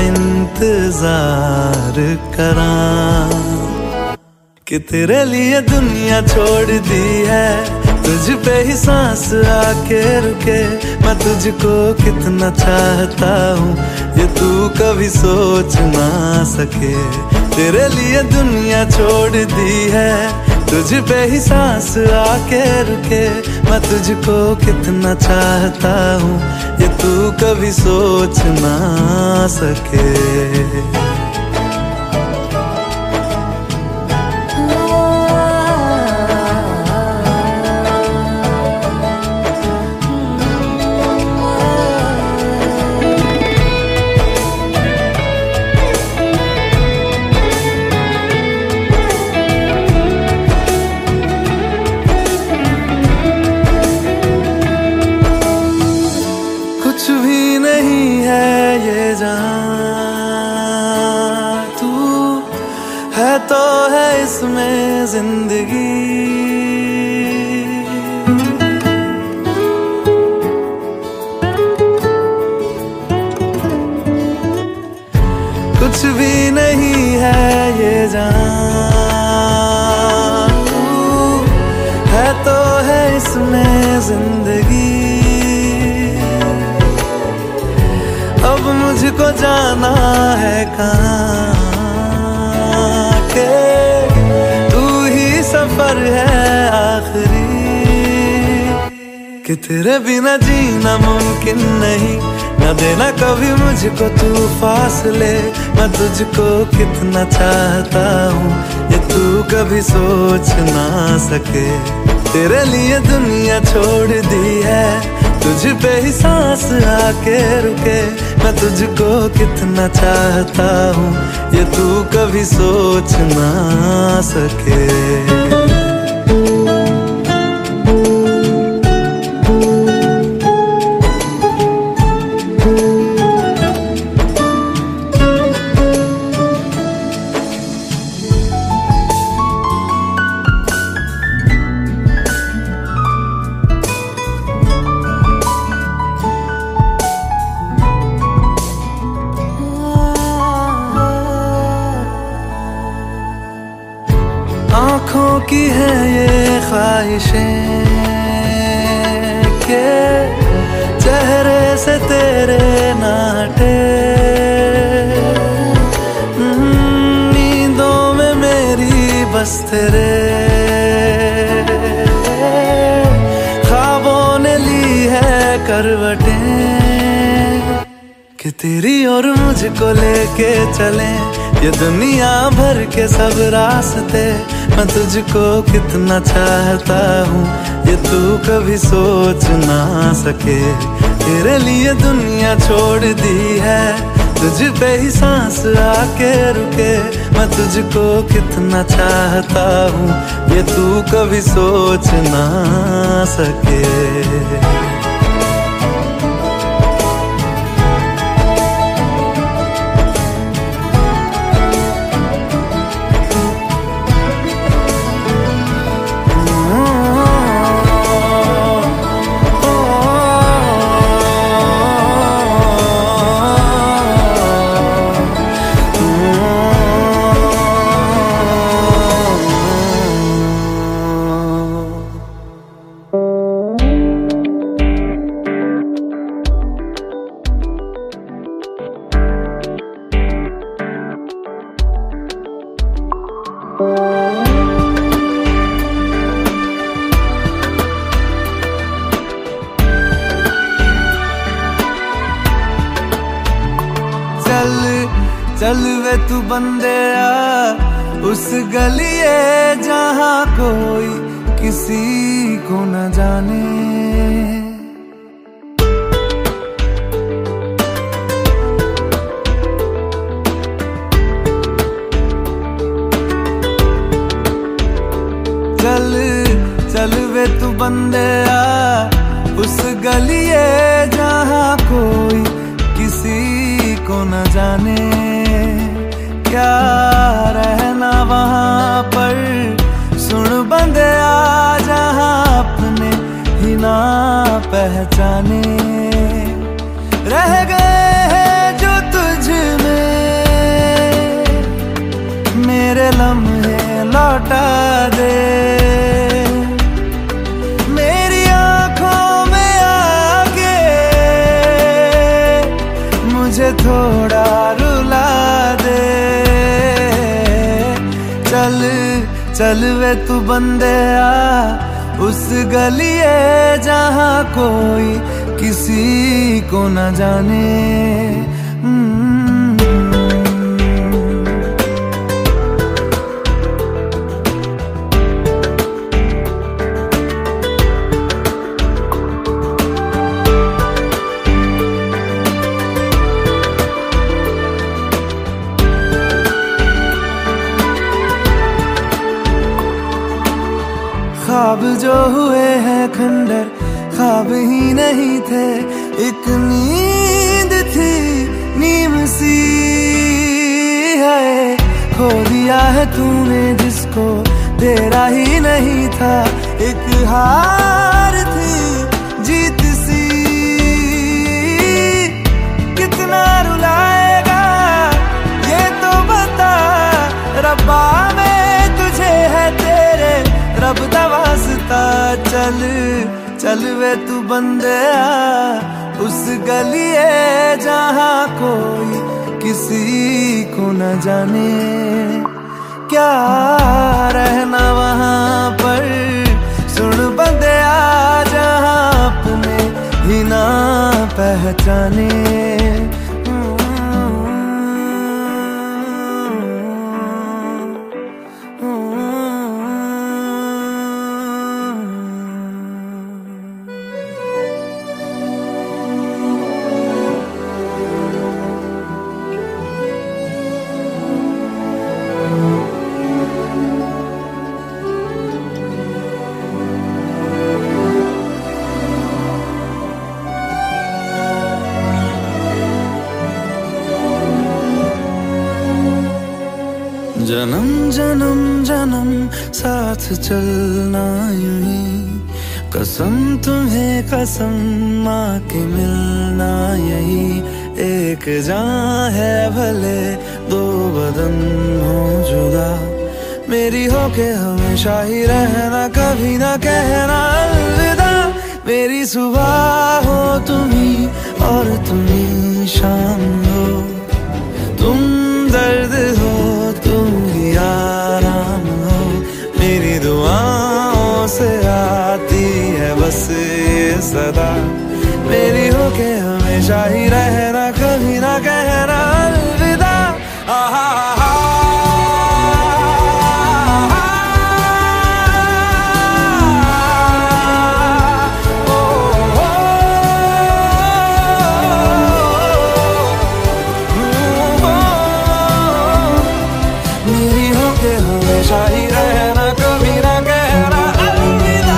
[SPEAKER 1] इंतजार करां। कि तेरे लिए दुनिया छोड़ दी है, तुझ पे ही सांस आके रुके। मैं तुझको कितना चाहता हूँ ये तू कभी सोच ना सके। तेरे लिए दुनिया छोड़ दी है, तुझ पे ही सांस आके रुके। मैं तुझको कितना चाहता हूँ ये तू कभी सोच ना सके। कुछ भी नहीं है ये जान, तू है तो है इसमें जिंदगी। कुछ भी नहीं है ये जान, तू है तो है इसमें जिंदगी। अब मुझको जाना है कहाँ के, तू ही सफर है आखिरी। कि तेरे बिना जीना मुमकिन नहीं, न देना कभी मुझको तू फासले। मैं तुझको कितना चाहता हूँ ये तू कभी सोच ना सके। तेरे लिए दुनिया छोड़ दी है, तुझ पे ही सांस आके रुके। मैं तुझको कितना चाहता हूँ ये तू कभी सोच ना सके। आँखों की है ये ख्वाहिशें के चेहरे से तेरे नाटे। नींदों में मेरी बस तेरे ख्वाबों ने ली है करवटें। कि तेरी और मुझको लेके चले ये दुनिया भर के सब रास्ते। मैं तुझको कितना चाहता हूँ ये तू कभी सोच ना सके। तेरे लिए दुनिया छोड़ दी है, तुझ पे ही सांस आके रुके। मैं तुझको कितना चाहता हूँ ये तू कभी सोच ना सके। चल चल वे तू बंदे आ उस गलिए जहाँ कोई किसी को न जाने। चल चल वे तू बंदे आ उस गलिए जहाँ कोई किसी को न जाने, क्या रहना वहाँ पर। सुन बंदे आ जहाँ अपने ही ना पहचाने, रह गए हैं जो तुझ में मेरे लम्हे लौटा दे। मेरी आंखों में आके मुझे थोड़ा रुला दे। चल चल वे तू बंदे आ उस गलिए जहाँ कोई किसी को न जाने। ख्वाब जो हुए हैं खंडर ख्वाब ही नहीं थे, एक नींद थी नीम सी है। खो दिया है तूने जिसको तेरा ही नहीं था, एक हार थी जीत सी। कितना रुलाएगा ये तो बता, रब्बा में तुझे है तेरे रब दा वास्ता। चल चल वे तू बंदे आ उस गलिए जहाँ कोई किसी को न जाने, क्या रहना वहाँ पर। सुन बंदे आ जहाँ अपने ही ना पहचाने। जन्म जन्म जन्म साथ चलना यूं ही, कसम तुम्हें कसम माँ के मिलना यही। एक जान है भले दो बदन हो जुदा, मेरी हो के हमेशा ही रहना, कभी ना कहना अलविदा। मेरी सुबह हो तुम्ही और तुम्ही शाम हो, तुम दर्द हो तुम ही आराम हो। मेरी दुआओं से आती है बस ये सदा, मेरी हो के हमेशा ही रहना, कभी ना कहना अलविदा। आहा हमेशा ही रहना, कभी ना कहना अलविदा।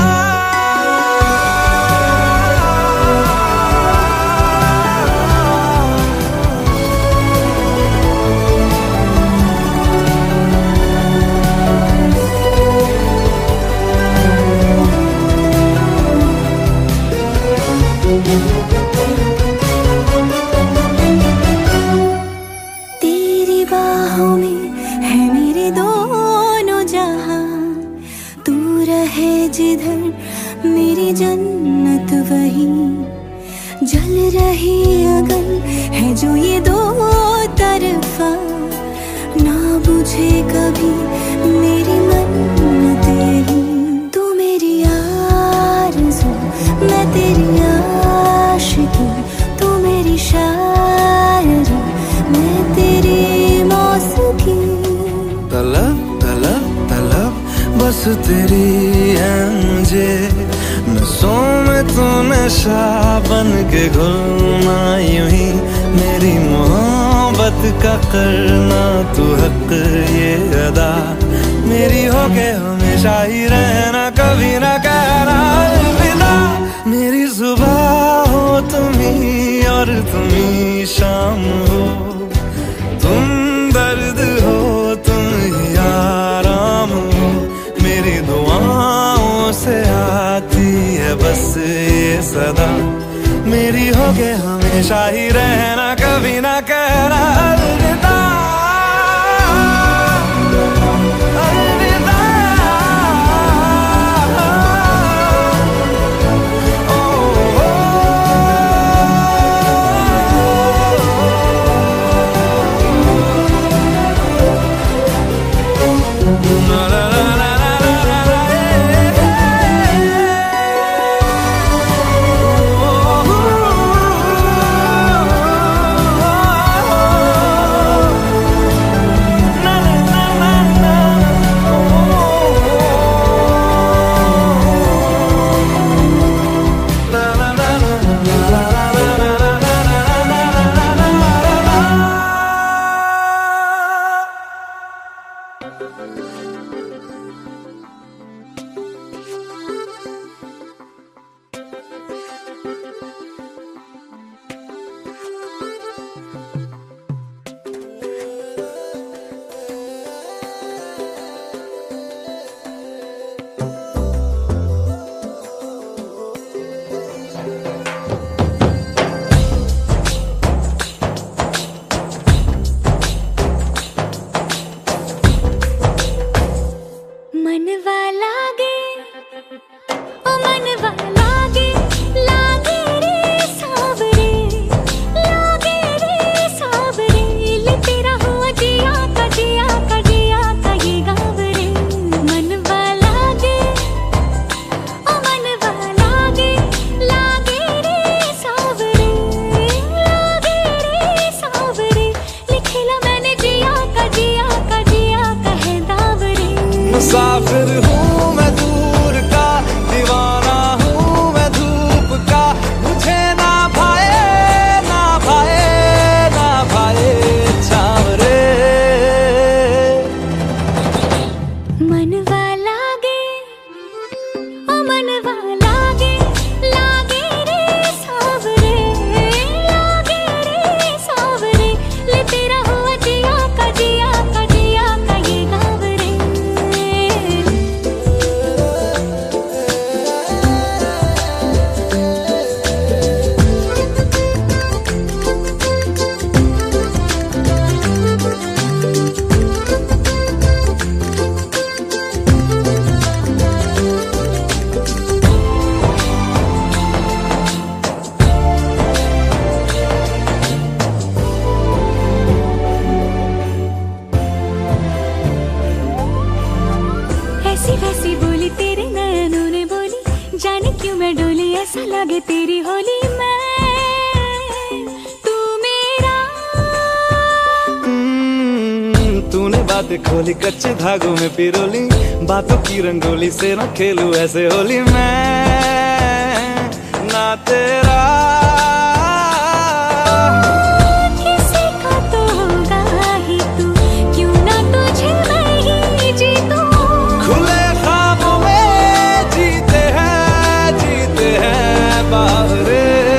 [SPEAKER 3] तेरी बाहों में है मेरे दोनों जहां, तू रहे जिधर मेरी जन्नत वही। जल रही अगन है जो ये दो तरफा, ना बुझे कभी मेरी मन्नत यही। तू मेरी आरज़ू मैं तेरी आशिकी, तू मेरी शायरी मैं तेरी मौसीकी।
[SPEAKER 1] तलब तलब तलब बस तेरी है मुझे, नसों में तू नशा बन के घुलना यूं ही। मेरी मोहब्बत का करना तू हक ये अदा, मेरी हो के हमेशा ही रहना, कभी ना कहना अलविदा। मेरी सुबह मेरी दुआओं से आती है बस ये सदा, मेरी होगे हमेशा ही रहना, कभी ना कहना अलविदा। मुसाफिर हूँ मैं दूर का, दीवाना हूँ मैं धूप का, मुझे ना भाए ना भाए ना भाए छावरे।
[SPEAKER 3] मनवा लागे ओ मनवा लागे, लागे रे सावरे, लागे रे सावरे, ले तेरा हुआ जिया का जिया का जिया का ये गाँव रे। ऐसी वैसी बोली तेरे नयनों ने बोली, जाने क्यों मैं डोली, ऐसा लगे तेरी होली मैं तू मेरा।
[SPEAKER 1] हम्म, तूने बातें खोली कच्चे धागों में पिरोली, बातों की रंगोली से ना खेलूं ऐसे होली मैं ना तेरा।
[SPEAKER 3] किसी का तो होगा ही तू, क्यों ना तुझे मैं ही जीतूं।
[SPEAKER 1] खुले ख्वाबों में जीते हैं जीते हैं बावरे।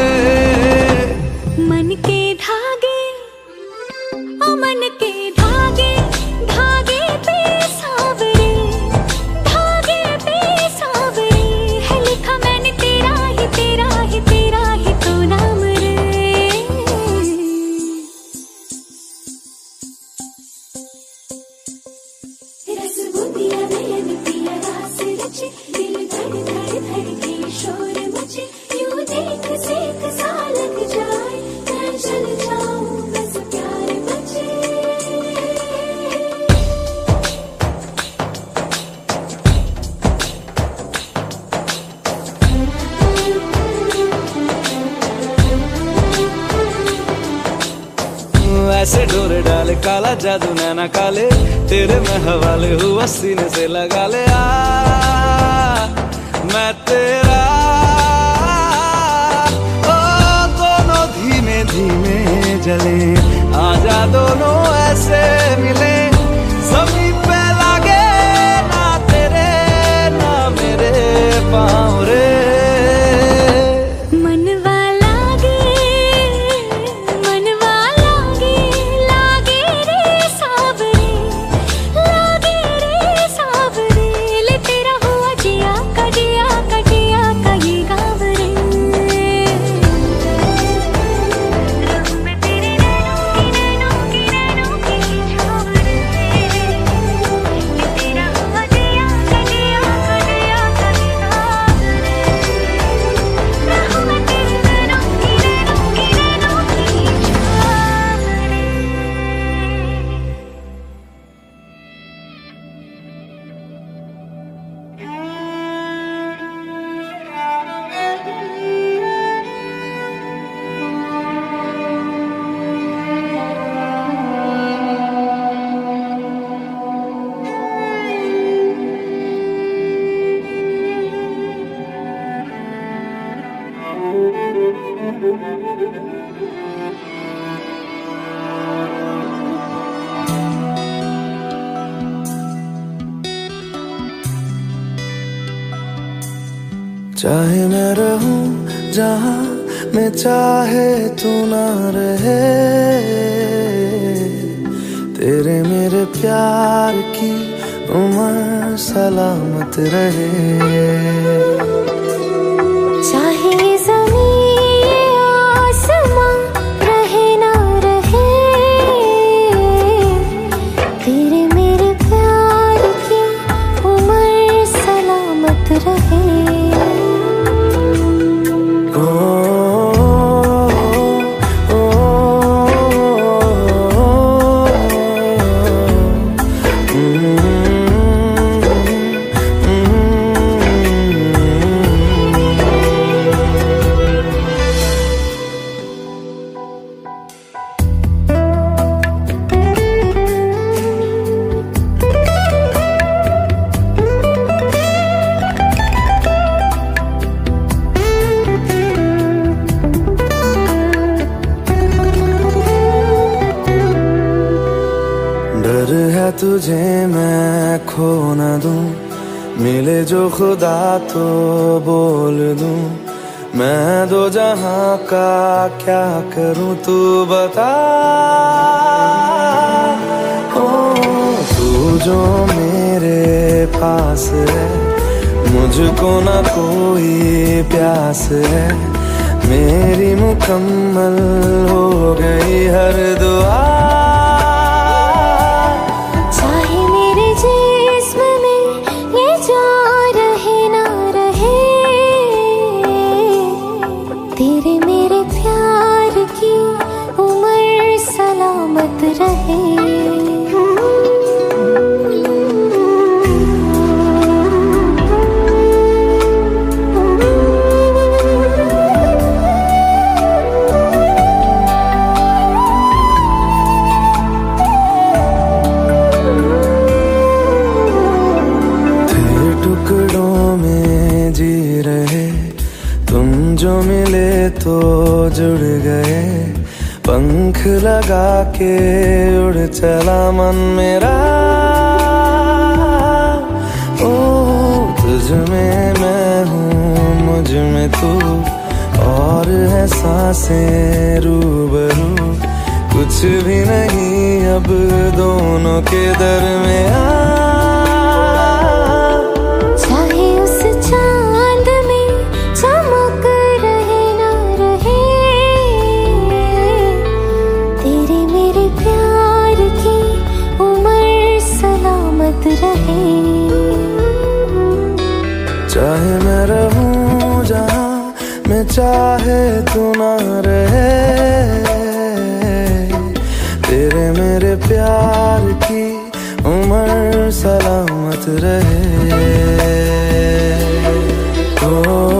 [SPEAKER 3] मन के धागे ओ मन के धागे, धागे पे सावरे, धागे पे सावरे, है लिखा मैंने तेरा ही तेरा ही तेरा ही तो नाम रे। रस बूंदिया नयन पिया रास रचे, दिल धड़ धड़ धड़के शोर मचे, यूं देख सेक सा लग जाए, मैं चल जाऊं बस प्यार बचे।
[SPEAKER 1] ऐसे डोरे डाले काला जादू नैना काले, तेरे में हवाले हुआ सीने से लगा ले आ मैं तेरा। ओ दोनों धीमे धीमे जले, आजा दोनों ऐसे मिले, जमीन पे लागे ना तेरे ना मेरे पाँव रे।
[SPEAKER 3] मनवा लागे मनवा लागे, लागे रे सावरे, लागे रे सावरे, ले
[SPEAKER 1] चाहे मैं रहूं जहां मैं चाहे तू ना रहे, तेरे मेरे प्यार की उम्र सलामत रहे।
[SPEAKER 3] चाहे ज़मीन आसमां रहे ना रहे, तेरे मेरे प्यार की उम्र सलामत रहे।
[SPEAKER 1] डर है तुझे मैं खो न दूं, मिले जो खुदा तो बोल दूं। मैं दो जहां का क्या करूं तू बता। ओ तू जो मेरे पास है, मुझको ना कोई प्यास है। मेरी मुकम्मल हो गई हर दुआ।
[SPEAKER 3] तेरे मेरे प्यार की उम्र सलामत रहे।
[SPEAKER 1] थे टुकड़ों में जी रहे, तुम जो मिले तो जुड़ गए। पंख लगा के उड़ चला मन मेरा। ओ तुझ में मैं हूँ, मुझ में तू, और है सांसें रूबरू। कुछ भी नहीं अब दोनों के दरमियां। चाहे मैं रहूं जहां मैं चाहे तू ना रहे, तेरे मेरे प्यार की उम्र सलामत रहे। ओ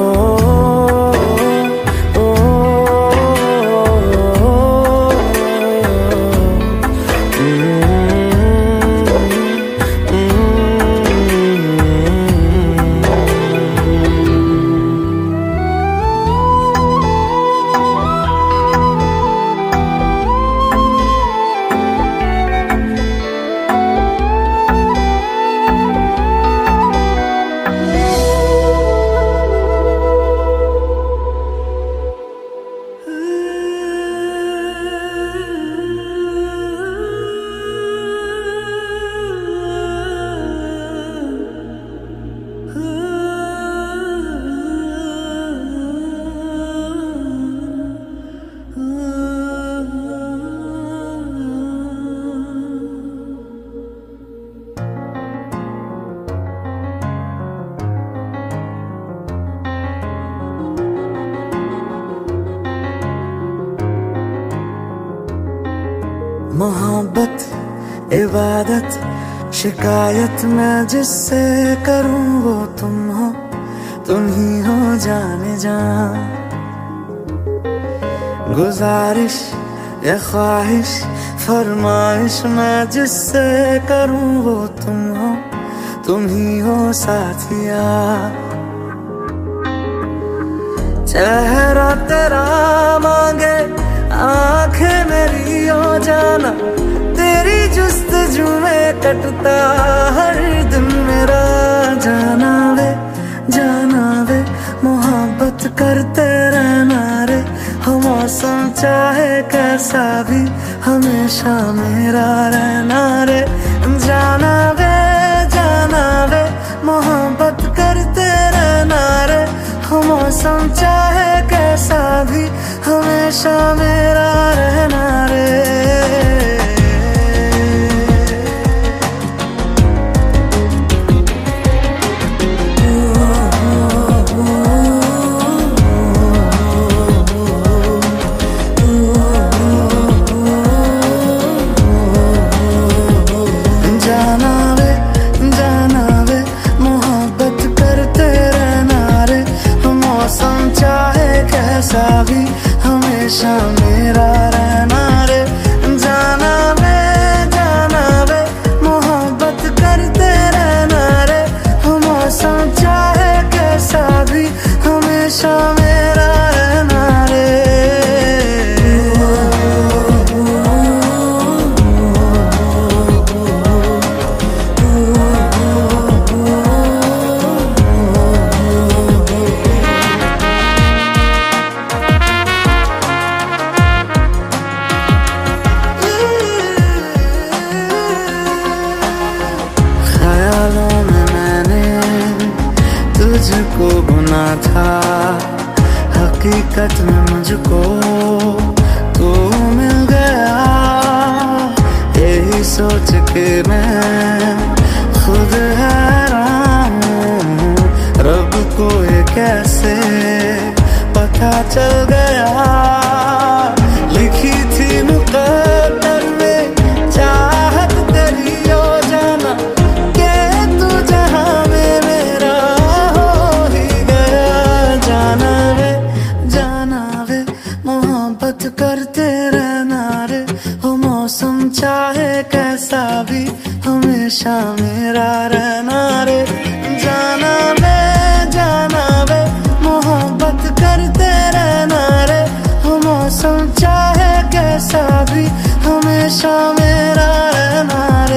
[SPEAKER 1] मोहब्बत इबादत शिकायत मैं जिससे करूं वो तुम हो, तुम ही हो जाने जा। गुजारिश या ख्वाहिश फरमाइश मैं जिससे करूं वो तुम हो, तुम ही हो साथिया। चेहरा तेरा जाना, तेरी जुस्तजू में कटता हर दिन मेरा। जाना वे जाना वे मोहब्बत करते रहना रे, हो मौसम चाहे कैसा भी हमेशा मेरा रहना रे। जाना वे जाना वे मोहब्बत करते रहना रे, हो मौसम चाहे कैसा भी हमेशा मेरा रहना रे। भी हमेशा मेरा रहना रे। जाना वे जाना वे मोहब्बत करते रहना रे, हो मौसम चाहे कैसा भी हमेशा मेरा रहना रे। तुझको बुना था हकीकत में मुझको तू मिल गया, यही सोच के मैं खुद हैरान हूँ। रब को ये कैसे पता चल गया, लिखी थी मुकद्दर में चाहत तेरी हो जाना, के तू जहाँ में मेरा हो ही गया। जाना वे जाना वे मोहब्बत करते रहना रे, हो मौसम चाहे कैसा भी हमेशा मेरा रहना रे। जाना वे जाना वे मोहब्बत करते रहना रे, हो मौसम चाहे कैसा भी हमेशा मेरा रहना रे।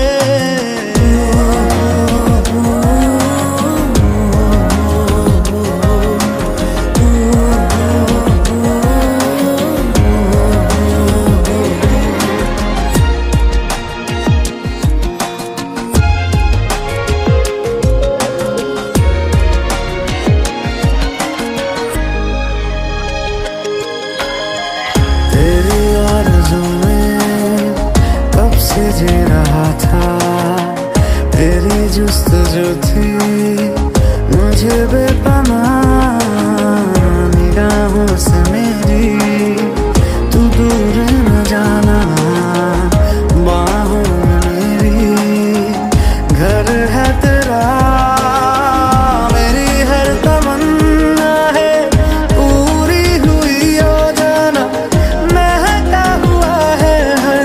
[SPEAKER 1] जी रहा था तेरी जुस्तजू थी मुझे बेपनाह, निगाहों से मेरी तू दूर न जाना, बाहों में मेरी घर है तेरा। मेरी हर तमन्ना है पूरी हुई हो जाना, महका हुआ है हर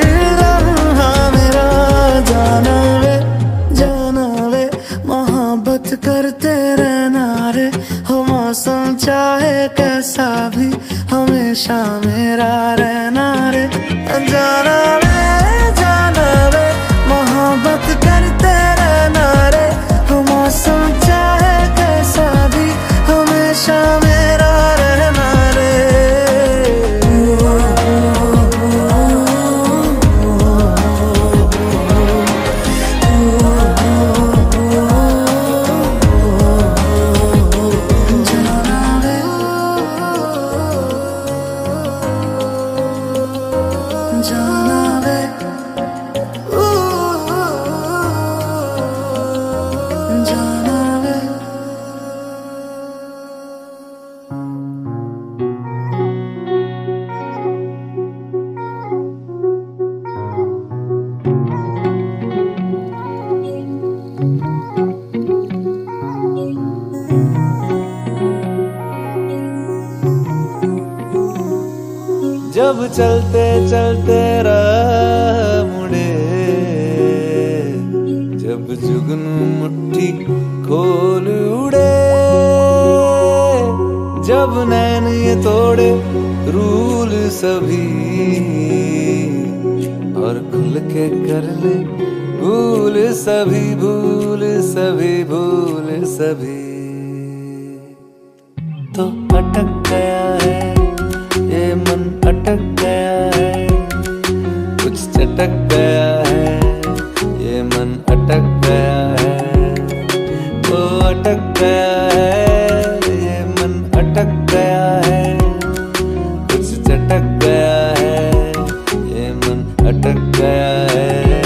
[SPEAKER 1] करते रहना रे, हो मौसम चाहे कैसा भी हमेशा मेरा रहना रे। जाना वे जाना वे मोहब्बत करते रहना रे, हो मौसम चाहे कैसा भी हमेशा मेरा रहना रे। जाना वे जाना वे। जब चलते चलते राह मुड़े, जब जुगनू मुट्ठी खोल उड़े, जब नैन ये तोड़े रूल सभी और खुल के कर ले भूल सभी भूल सभी भूल सभी। तो अटक गया है ये मन, अटक गया है, कुछ चटक गया है ये मन, अटक गया है। तो अटक गया है ये मन, अटक गया है, कुछ चटक गया है ये मन, अटक गया है।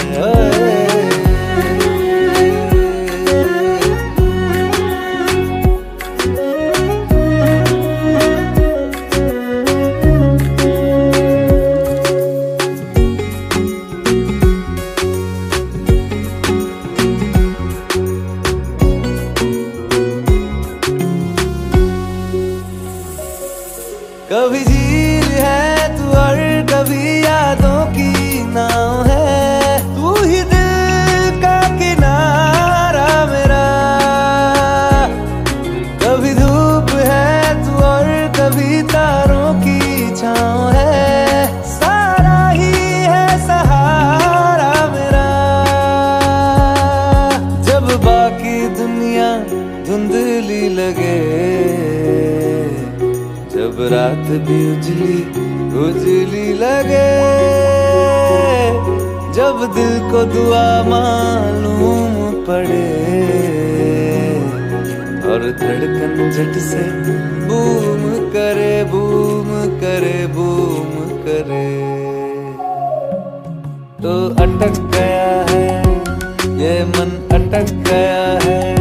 [SPEAKER 1] कभी झील है तू और कभी यादों की नाव है, तू ही दिल का किनारा मेरा। कभी धूप है तू और कभी तारों की छाँव है, सारा ही है सहारा मेरा। जब बाकी दुनिया धुंधली लगे, जब रात भी उजली उजली लगे, जब दिल को दुआ मालूम पड़े और धड़कन झट से बूम करे बूम करे बूम करे। तो अटक गया है ये मन, अटक गया है,